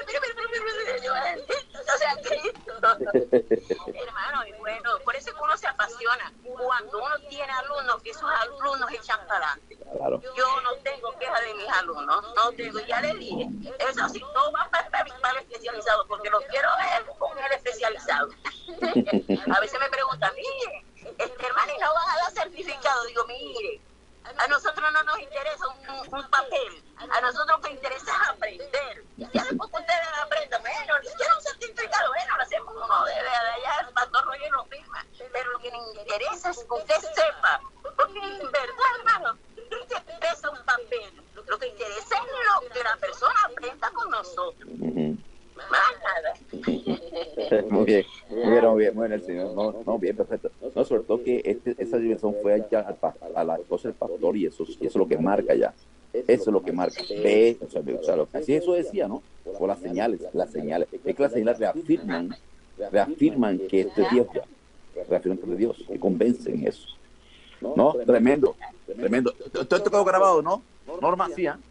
o sea, que, hermano, y bueno, por eso que uno se apasiona. Cuando uno tiene alumnos, que esos alumnos echan para adelante.
Claro.
Yo no tengo queja de mis alumnos, no tengo, ya le dije, eso sí, todo va para, para, para el especializado, porque lo quiero ver con el especializado. A veces me preguntan, mire, este hermano, ¿y no van a dar certificado? Digo, mire, a nosotros no nos interesa un, un papel, a nosotros nos interesa aprender. Ya después que ustedes aprendan, bueno, ni siquiera un certificado, bueno, lo hacemos uno de, de, de allá, el pastor Roger lo firma, pero lo que nos interesa es que usted sepa, porque en verdad, hermano, no te interesa un papel, lo que interesa es lo que la persona aprenda con nosotros.
Uh-huh.
Más nada.
Muy bien, muy vieron bien, bueno, el Señor, no, no, bien, perfecto. No, sobre todo que este, esa diversión fue allá a la cosa del pastor y eso, y eso es lo que marca ya. Eso es lo que marca. Ve, o sea, o sea, lo, así eso decía, ¿no? O las señales, las señales. Es que las señales reafirman, reafirman que esto es Dios ya. Reafirman que es de Dios, que convencen eso. ¿No? Tremendo, tremendo. Todo esto quedó grabado, ¿no? Norma, sí, ¿eh?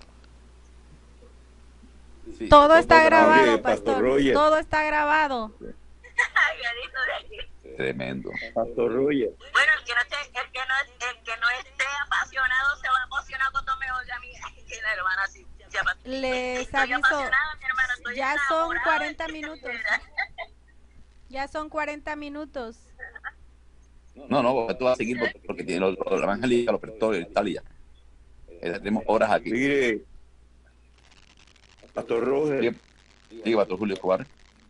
Sí, todo está grabado,
Oye,
pastor. Roger. Todo está grabado.
Tremendo.
Pastor Roger.
Bueno, el que no esté, el que no, el que no esté apasionado se va a emocionar cuando me oiga a mí. Que la hermana sí.
Les aviso, ya son cuarenta minutos. Ya son cuarenta minutos.
No, no, tú vas a seguir porque, porque tiene los, los evangélicos, los prestores y tal y ya. Eh, tenemos horas aquí.
Mire, Pastor Roger.
Diga, Pastor Julio Escobar.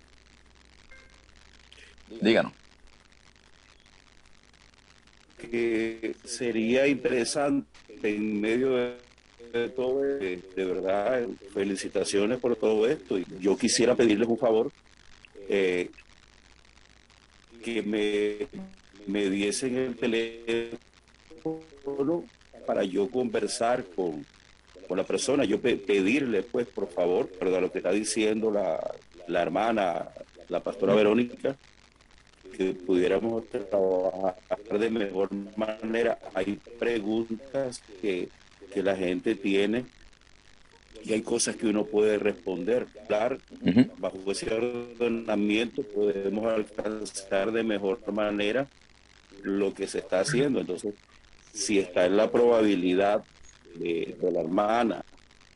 Díganos.
Que sería interesante en medio de, de todo, de, de verdad, felicitaciones por todo esto. Y yo quisiera pedirles un favor, eh, que me, me diesen el teléfono para yo conversar con, con la persona, yo pe pedirle, pues, por favor, perdón, lo que está diciendo la, la hermana, la pastora Verónica, que pudiéramos trabajar de mejor manera. Hay preguntas que, que la gente tiene y hay cosas que uno puede responder. Claro, uh-huh. Bajo ese ordenamiento podemos alcanzar de mejor manera lo que se está haciendo. Entonces, si está en la probabilidad de, de la hermana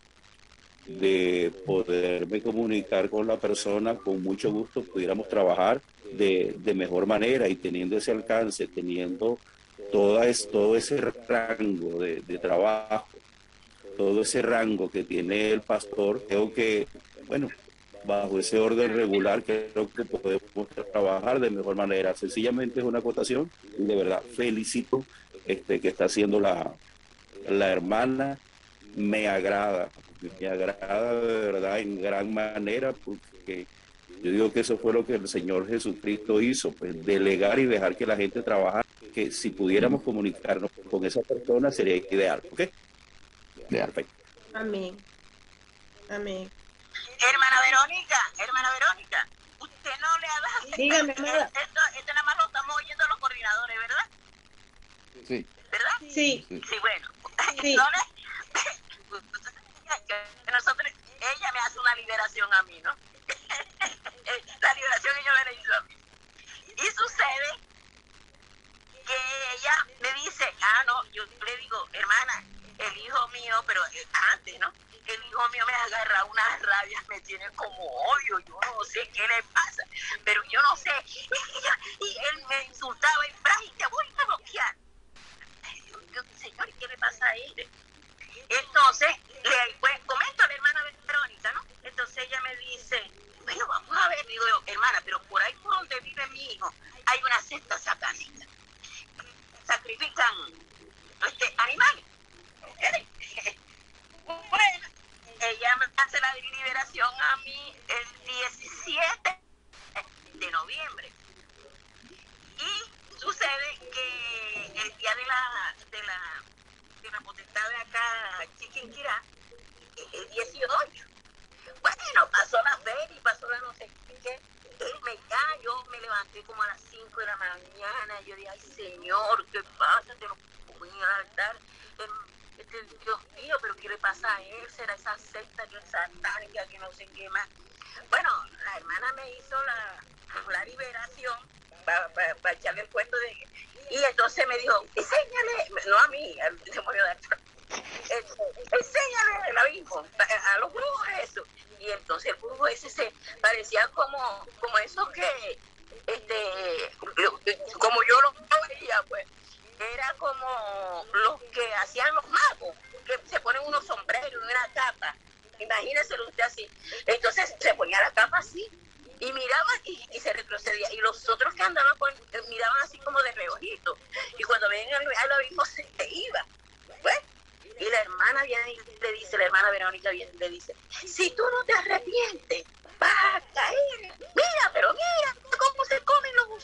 de poderme comunicar con la persona, con mucho gusto pudiéramos trabajar de, de mejor manera y teniendo ese alcance, teniendo toda es, todo ese rango de, de trabajo, todo ese rango que tiene el pastor, creo que, bueno, bajo ese orden regular, creo que podemos trabajar de mejor manera. Sencillamente es una acotación y de verdad felicito este, que está haciendo la, la hermana, me agrada, me agrada de verdad en gran manera, porque yo digo que eso fue lo que el Señor Jesucristo hizo, pues delegar y dejar que la gente trabajara, que si pudiéramos comunicarnos con esa persona sería ideal, ¿ok?
Perfecto. Amén. Amén.
Hermana Verónica, hermana Verónica, usted no le ha dado...
Dígame, hermana.
Esto, esto nada más lo estamos oyendo los coordinadores, ¿verdad?
Sí.
¿Verdad?
Sí.
Sí, sí bueno.
Sí.
Nosotros, ella me hace una liberación a mí, ¿no? La liberación ella me la hizo a mí. Y sucede que ella me dice, ah, no, yo le digo, hermana, el hijo mío, pero antes, ¿no? El hijo mío me agarra unas rabias, me tiene como odio, yo no sé qué le pasa, pero yo no sé. Y, ella, y él me insultaba, y Bray, te voy a bloquear. Yo, yo, señor, ¿qué le pasa a él? Entonces, le pues, comento a la hermana Verónica, ¿no? Entonces ella me dice, bueno, vamos a ver, digo yo, hermana, pero por ahí por donde vive mi hijo, hay una secta satánica. Sacrifican este, animales. Bueno, ella me hace la liberación a mí el diecisiete de noviembre. Y sucede que el día de la, de la, de la potestad de acá, Chiquinquirá, el dieciocho. Bueno, pasó la feria y pasó la no sé qué. Él me ya, yo me levanté como a las cinco de la mañana. Yo dije, ay, Señor, ¿qué pasa? Te lo pongo en el altar. Este, Dios mío, pero ¿qué le pasa a él? ¿Será esa secta que es satánica, que no sé qué más? Bueno, la hermana me hizo la, la liberación para pa, pa echarle el cuento de... Y entonces me dijo, enséñale, no a mí, al demonio de atrás, enséñale el abismo, a, a los brujos eso. Y entonces el brujo ese se parecía como, como esos que, este, como yo lo veía, pues, era como los que hacían los magos, que se ponen unos sombreros y una capa. Imagínese usted así. Entonces se ponía la capa así y miraba y, y se retrocedía. Y los otros que andaban con, miraban así como de reojito. Y cuando ven al, al abismo se iba. Pues, y la hermana viene y le dice, la hermana Verónica viene y le dice, si tú no te arrepientes, vas a caer. Mira, pero mira cómo se comen los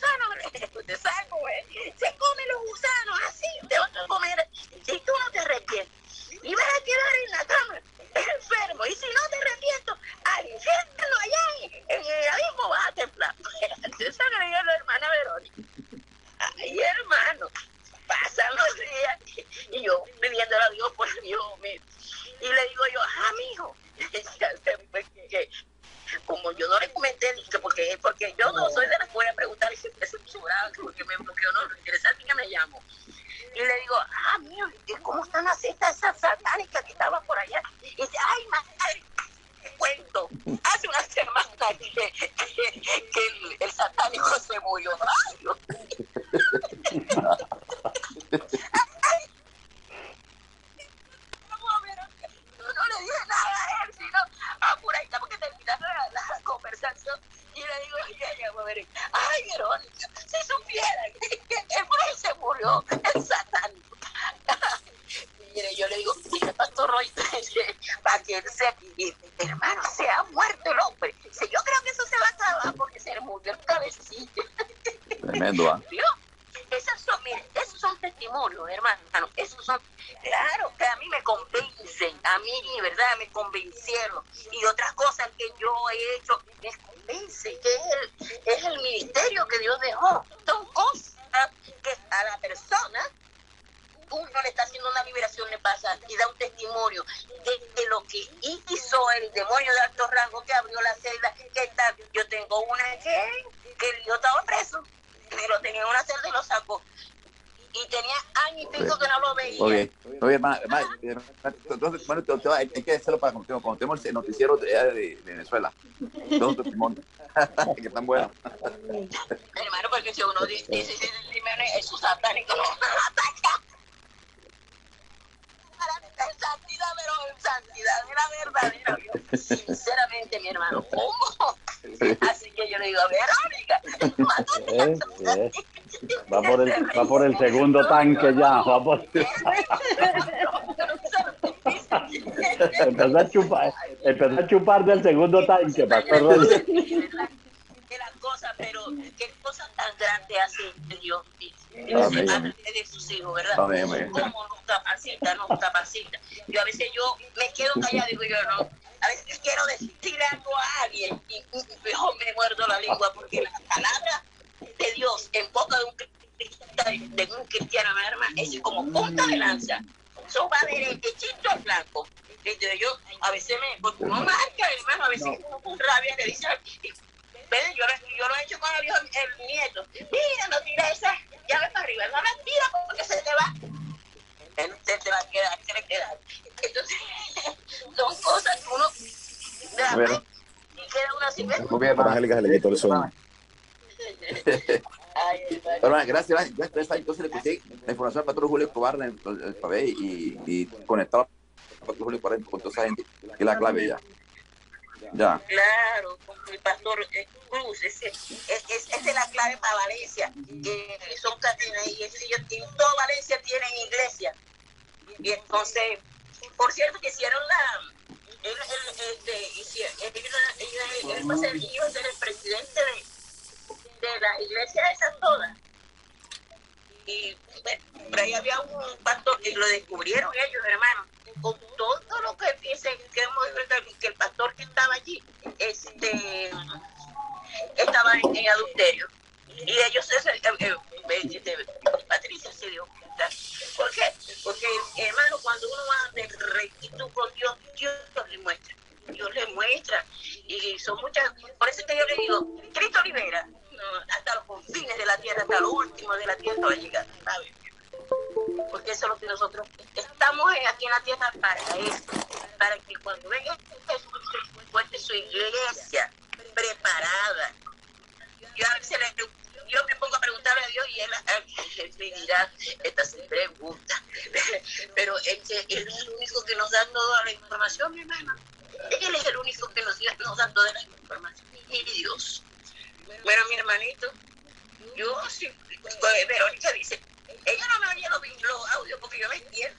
usted sabe cómo es, se come los gusanos, así, te vas a comer, si tú no te arrepientes, y vas a quedar en la cama, enfermo, y si no te arrepiento, al infierno allá en, en el abismo vas a templar. Esa creía la hermana Verónica. Ay, hermano, pasan los días, y yo pidiéndole a Dios por Dios mío, y le digo yo, ah, mijo, que como yo no le comenté, que porque, porque yo no soy de la escuela a preguntarle si es censurado, porque me bloqueó, no, lo interesante que me llamo. Y le digo, ah, mío, ¿cómo están las sectas esas satánicas que estaban por allá? Y dice, ay, madre, te cuento, hace una semana que, que, que el, el satánico se murió. Ay, Dios. Ay, no, no le dije nada a él, sino apuradita porque terminaron la, la conversación y le digo, ella, a ver, ay, Verónica, si supieran que el mujer se murió, el satánico. Mire, yo le digo, mire, Pastor Roy, para que él se, y, hermano, se ha muerto el hombre. Si yo creo que eso se va a acabar porque se le murió el cabecillo.
Tremendo, ¿ah?
¿Vio? Esos son, mire, esos son testimonios, hermano. Esos son, claro, que a mí me convencen, a mí, ¿verdad? Me convencieron. Y otras cosas que yo he hecho, me convencen que es el, es el ministerio que Dios dejó. Son cosas que a la persona, uno le está haciendo una liberación, le pasa y da un testimonio de, de lo que hizo el demonio de alto rango que abrió la celda. Que está, yo tengo una que, que el Dios estaba preso. Pero tenía una celda y lo sacó. Y tenía años y pico que no lo veía.
Oye, oye, hermana, hermana, entonces, bueno, te, te, hay, hay que hacerlo para cuando, cuando tenemos el noticiero de, de, de Venezuela. Todo un testimonio. Que tan bueno.
Hermano, porque si uno dice, dice, dice, eso satánico, no ataca. En santidad, pero en santidad, era verdadera. Sinceramente, mi hermano, ¿cómo? Así que yo le digo, Verónica, mátate.
Eh, eh. Va, por el, va por el segundo tanque ya. Va por... empezó, a chupar, empezó a chupar del segundo tanque, Pastor Roy.
La cosa, pero qué cosa tan grande hace Dios. Dios se habla de sus hijos, ¿verdad?
Amén, amén.
Cómo nos capacita, nos capacita. Yo a veces yo me quedo callada, digo yo, no. A veces quiero decirle algo a alguien y, y, y mejor me muerdo la lengua porque la palabra de Dios en boca de un cristiano, de un cristiano, mi hermana, es como punta de lanza. Eso va derechito al blanco. Entonces yo a veces me, porque uno marca, hermano, a veces no. Con rabia le dice, yo, yo lo he hecho con el hijo, el nieto. Mira, no tira esa llave para arriba, no la tira porque se te va. Él se te va a quedar, se le queda. Entonces, son cosas que uno realmente y queda uno así.
Muy bien, hermana.
Angélica se le quitó el sueño.
Hermana, gracias. Ya está, entonces le puse la información al pastor Julio Escobar en el pabellón y, y conectado al pastor Julio Escobar con toda esa gente, que es la clave ya. Ya.
Claro, con el pastor eh, Cruz, ese, es, es, es de la clave para Valencia, que son cadenas y, ese, y toda Valencia tienen iglesia. Y entonces, por cierto, que hicieron la, él, él, este, hicieron, él, él, él, él iba a ser, iba a ser el presidente de, de la iglesia esas todas. Y bueno, por ahí había un pastor que lo descubrieron ellos, hermano, con todo lo que dicen que, que el pastor que estaba allí este, estaba en, en adulterio. Y ellos, eh, eh, eh, Patricia se dio cuenta. ¿Por qué? Porque, hermano, cuando uno va de rectitud con Dios, Dios le muestra. Dios le muestra. Y son muchas. Por eso que yo le digo, Cristo libera. No, hasta los confines de la tierra, hasta lo último de la tierra va a llegar. ¿Sabes? Porque eso es lo que nosotros estamos aquí en la tierra para eso, para que cuando venga Jesús encuentre su iglesia preparada. Yo a veces le, yo me pongo a preguntarle a Dios y él, él me dirá estas preguntas, pero él, él es el único que nos da toda la información, mi hermana. Él es el único que nos, nos da toda la información. Y Dios. Bueno, mi hermanito, yo sí, Verónica dice, ella no me oye los, los audios porque yo me entiendo.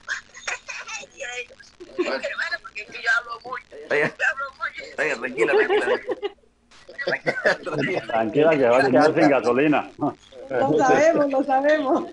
Hermana, porque yo hablo mucho. Yo hablo mucho.
Tranquila, tranquila.
Tranquila, que va a quedar sin gasolina.
Lo sabemos, lo sabemos.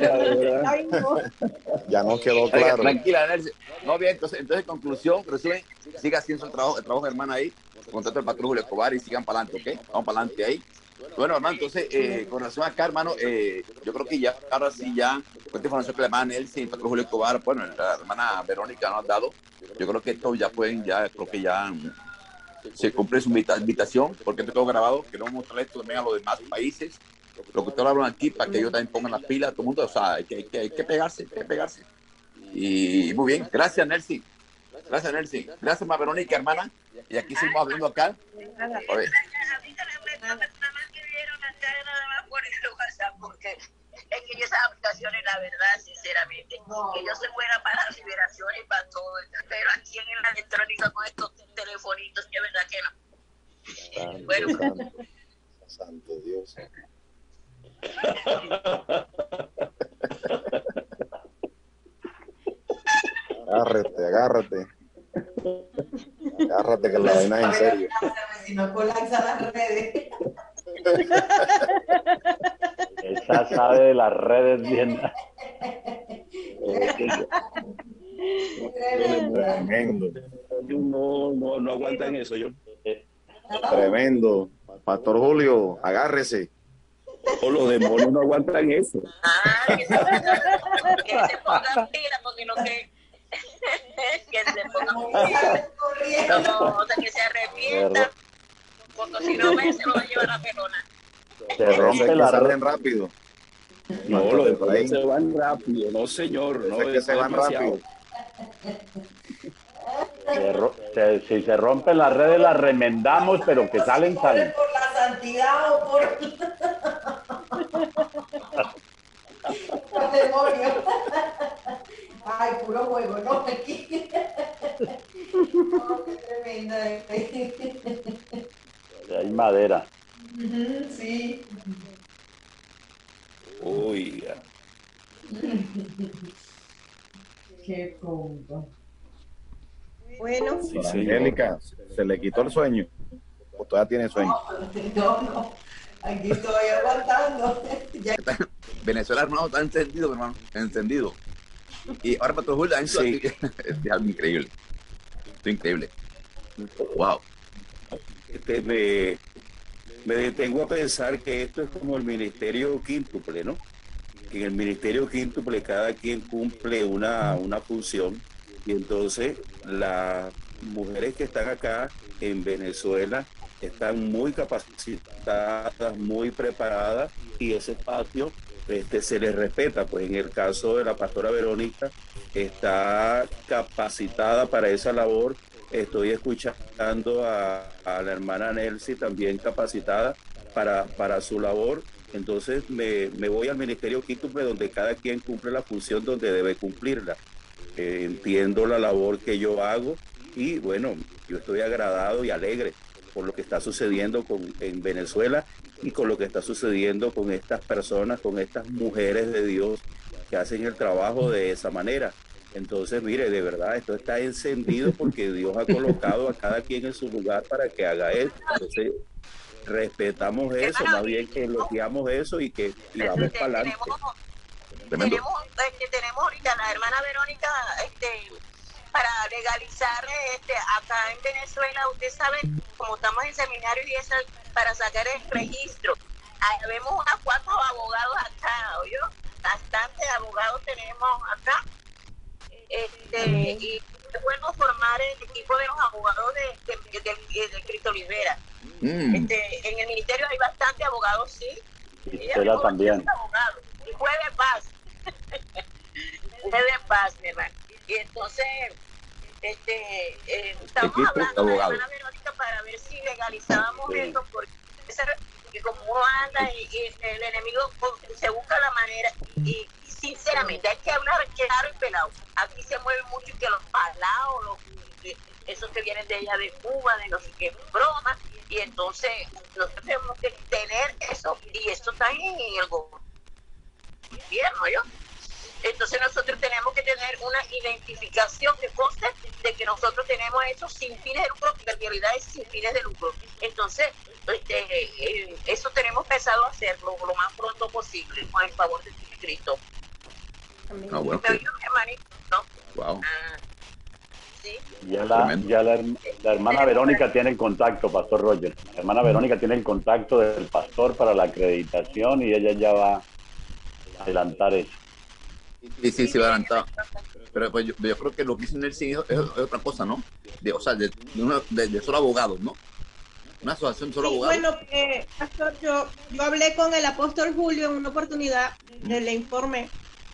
Ya nos quedó claro.
Tranquila, Nelson. No, bien, entonces, entonces en conclusión, resumen, siga haciendo el trabajo, el trabajo de hermana ahí, contrato el patrón Julio Escobar y sigan para adelante, ¿ok? Vamos para adelante ahí. Bueno, hermano, entonces, eh, con relación acá, hermano, eh, yo creo que ya, ahora sí, ya, con esta información que la hermana Nelson y el patrón Julio Escobar, bueno, la hermana Verónica nos ha dado, yo creo que esto ya pueden, ya, creo que ya se cumple su invitación, porque esto quedó grabado, queremos mostrar esto también a los demás países, lo que ustedes hablan aquí, para que ellos también pongan las pilas, todo el mundo, o sea, hay que, hay que, hay que pegarse, hay que pegarse. Y muy bien, gracias, Nelson. Gracias, Nelson. Gracias, ma Verónica, hermana. Y aquí seguimos hablando acá. A ver.
Porque es que esas aplicaciones, la verdad, sinceramente, que yo soy buena para las liberaciones y para todo, pero aquí en la electrónica con estos telefonitos, que es verdad que no.
Santo,
Bueno,
santo, santo Dios. Agárrate, agárrate. Agárrate que la vaina es en serio.
Si no colapsa las redes.
Esa sabe de las redes bien.
Tremendo.
No, no, no aguantan eso, yo.
Tremendo. Pastor Julio, agárrese.
O los demonios no aguantan eso.
ah, que se pongan, que se pongan pila, porque lo que que se pongan pila, no, o sea, que se arrepientan, porque si no me se lo va a llevar a pelona.
Se rompe
que
la
salen
red.
rápido.
No, los
por ahí.
demonios se van rápido, no señor, no,
Es que se van
demasiado.
rápido.
Se ro- se- si se rompen las redes, las remendamos, pero que salen, salen.
¿Por la santidad o por los demonios? Ay, puro juego, ¿no? Aquí. Oh, qué tremenda.
Hay madera.
Ujú, sí.
Oiga.
Qué punto.
Bueno,
Sí,
Pero
señor.
Angélica, se le quitó el sueño. ¿O todavía tiene sueño?
No, no. Aquí estoy aguantando. Ya.
Venezuela, hermano, está encendido, hermano, encendido. Y ahora, Pastor Julio,
Sí.
es algo increíble. Esto es increíble. Wow.
Este, me, me detengo a pensar que esto es como el ministerio quíntuple, ¿no? Que en el ministerio quíntuple cada quien cumple una, una función y entonces las mujeres que están acá en Venezuela están muy capacitadas, muy preparadas y ese espacio este, se les respeta. Pues en el caso de la pastora Verónica está capacitada para esa labor. Estoy escuchando a, a la hermana Nelcy también capacitada para, para su labor. Entonces me, me voy al ministerio quíntuple donde cada quien cumple la función donde debe cumplirla. Eh, entiendo la labor que yo hago y bueno, yo estoy agradado y alegre por lo que está sucediendo con, en Venezuela y con lo que está sucediendo con estas personas, con estas mujeres de Dios que hacen el trabajo de esa manera. Entonces, mire, de verdad, esto está encendido porque Dios ha colocado a cada quien en su lugar para que haga esto. Entonces, respetamos eso, más bien que elogiamos eso y que y vamos
Este,
para adelante.
tenemos,
Tremendo.
tenemos, este, tenemos ahorita la hermana Verónica, este, para legalizar, este, acá en Venezuela, usted sabe, como estamos en seminarios y eso, para sacar el registro, ahí vemos unos cuantos abogados acá, ¿oyó? Bastantes abogados tenemos acá, este, y es bueno formar el equipo de los abogados de, de, de, de Cristo Libera.
Mm.
Este, en el ministerio hay bastantes abogados, sí.
Y Estela también.
Abogados. Y jueves paz. Jueves paz, mi hermano. Y entonces, este, eh, estamos
Equipo de
hablando de la
abogados.
hermana Verónica para ver si legalizábamos
Sí.
esto, porque, porque como uno anda y, y el enemigo pues, se busca la manera, y, y sinceramente hay que hablar claro y pelado. Aquí se mueve mucho que los palados, los, que- esos que vienen de allá de Cuba, de no sé qué broma, y entonces nosotros tenemos que tener eso, y eso está en el gobierno, ¿yo? Entonces nosotros tenemos que tener una identificación que conste de que nosotros tenemos eso sin fines de lucro, porque en realidad es sin fines de lucro. Entonces, este, eh, eso tenemos pensado hacerlo lo más pronto posible, con el favor de Cristo.
Ah, bueno,
¿Me
que-
oyó, hermanito? ¿No?
Wow.
Ah, sí.
Ya, la, ya la, herm- la hermana Verónica tiene el contacto, Pastor Roger. La hermana Verónica tiene el contacto del pastor para la acreditación y ella ya va a adelantar eso.
Sí, sí, sí, va adelantado. Pero pues yo, yo creo que lo que hizo Nelson es, es, es otra cosa, ¿no? De, o sea, de, de, una, de, de solo abogados, ¿no? Una asociación de solo
Sí,
abogados.
bueno, eh, pastor, yo, yo hablé con el apóstol Julio en una oportunidad, le, le informé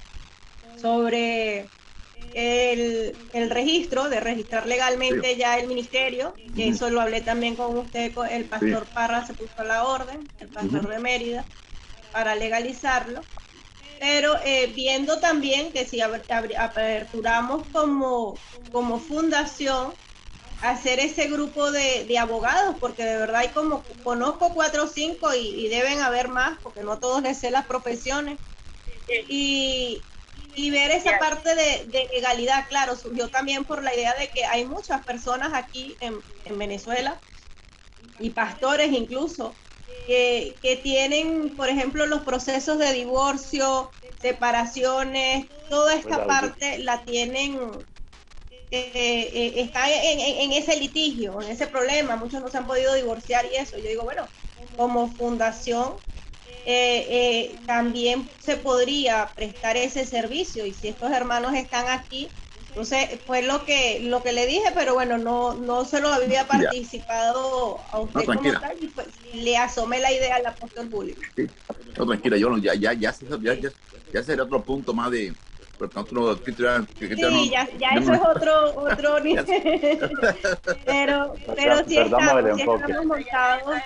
sobre el, el registro, de registrar legalmente
Sí.
ya el ministerio, que
Ujú.
eso lo hablé también con usted, con el pastor Parra se puso a la orden, el pastor
Ujú.
de Mérida, para legalizarlo. Pero eh, viendo también que si ab- ab- aperturamos como, como fundación, hacer ese grupo de, de abogados, porque de verdad hay como, conozco cuatro o cinco y, y deben haber más, porque no a todos les sé las profesiones, y, y ver esa parte de, de legalidad, claro, surgió también por la idea de que hay muchas personas aquí en, en Venezuela, y pastores incluso, que, que tienen, por ejemplo, los procesos de divorcio, separaciones, toda esta
Pues,
parte la tienen, eh, eh, está en, en, en ese litigio, en ese problema, muchos no se han podido divorciar y eso. Yo digo, bueno, como fundación eh, eh, también se podría prestar ese servicio, y si estos hermanos están aquí, entonces fue lo que lo que le dije, pero bueno, no no se lo había
Ya.
participado a
No,
usted como
tranquila.
tal, y pues le asomé la idea al apóstol Julio.
Sí. No, tranquila, yo no, ya, ya, ya, ya, ya, ya sería otro punto más de. Porque nosotros, que, que, que,
Sí, ya, ya eso es otro otro nivel. pero pero sí
Perdamos el
estamos, sí
enfoque.
estamos montados.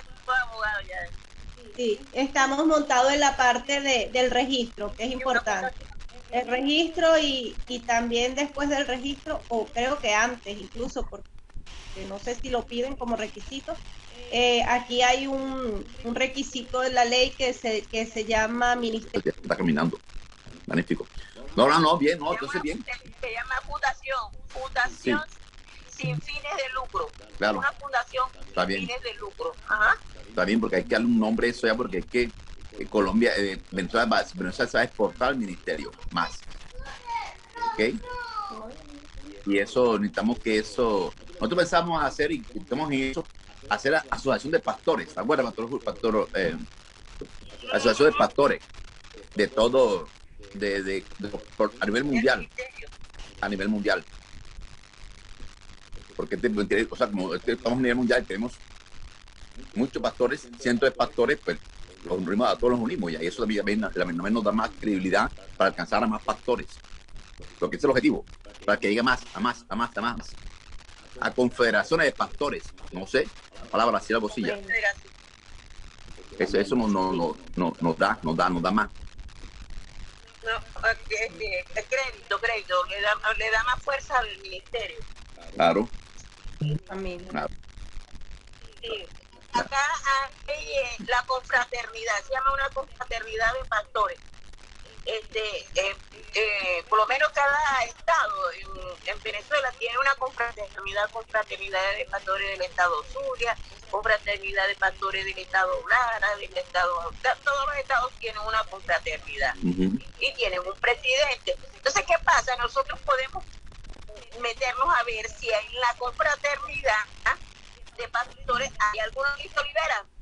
Sí, estamos montados en la parte de, del registro, que es importante. El registro y, y también después del registro, o creo que antes incluso, porque no sé si lo piden como requisito, eh, aquí hay un, un requisito de la ley que se, que se llama ministerio.
Está caminando. Magnífico. No, no, no, bien, no, entonces bien.
Se llama fundación, fundación sin fines de lucro.
Claro.
Una fundación
Está
sin
bien.
fines de lucro. Ajá.
Está bien, porque hay que darle un nombre a eso ya, porque es que eh, Colombia, eh, Venezuela, va, Venezuela se va a exportar al ministerio, más. ¿Ok? Y eso, necesitamos que eso, nosotros pensamos hacer, y estamos en eso, hacer a- asociación de pastores, ¿te acuerdas, pastor? pastor eh, asociación de pastores, de todo, de, de, de- por- a nivel mundial, a nivel mundial. Porque este, o sea, como este, estamos a nivel mundial, tenemos muchos pastores, cientos de pastores, pues los unimos, a todos los unimos, y ahí eso también, también nos da más credibilidad para alcanzar a más pastores. Porque ese es el objetivo, para que llegue más, a más, a más, a más. A confederaciones de pastores, no sé, la palabra así, la cosilla. Eso, eso no, no, no, no, nos da, nos da, nos da más.
No, este, crédito, crédito, le da, le da más fuerza al ministerio.
Claro.
Amén.
Claro.
Sí. Acá hay eh, la confraternidad, se llama una confraternidad de pastores. Este, eh, eh, por lo menos cada estado en, en Venezuela tiene una confraternidad, confraternidad de pastores del estado Zulia, confraternidad de pastores del estado Lara, del estado, todos los estados tienen una confraternidad.
Uh-huh.
Y tienen un presidente. Entonces, ¿qué pasa? Nosotros podemos meternos a ver si en la confraternidad de pastores hay algunos que se liberan.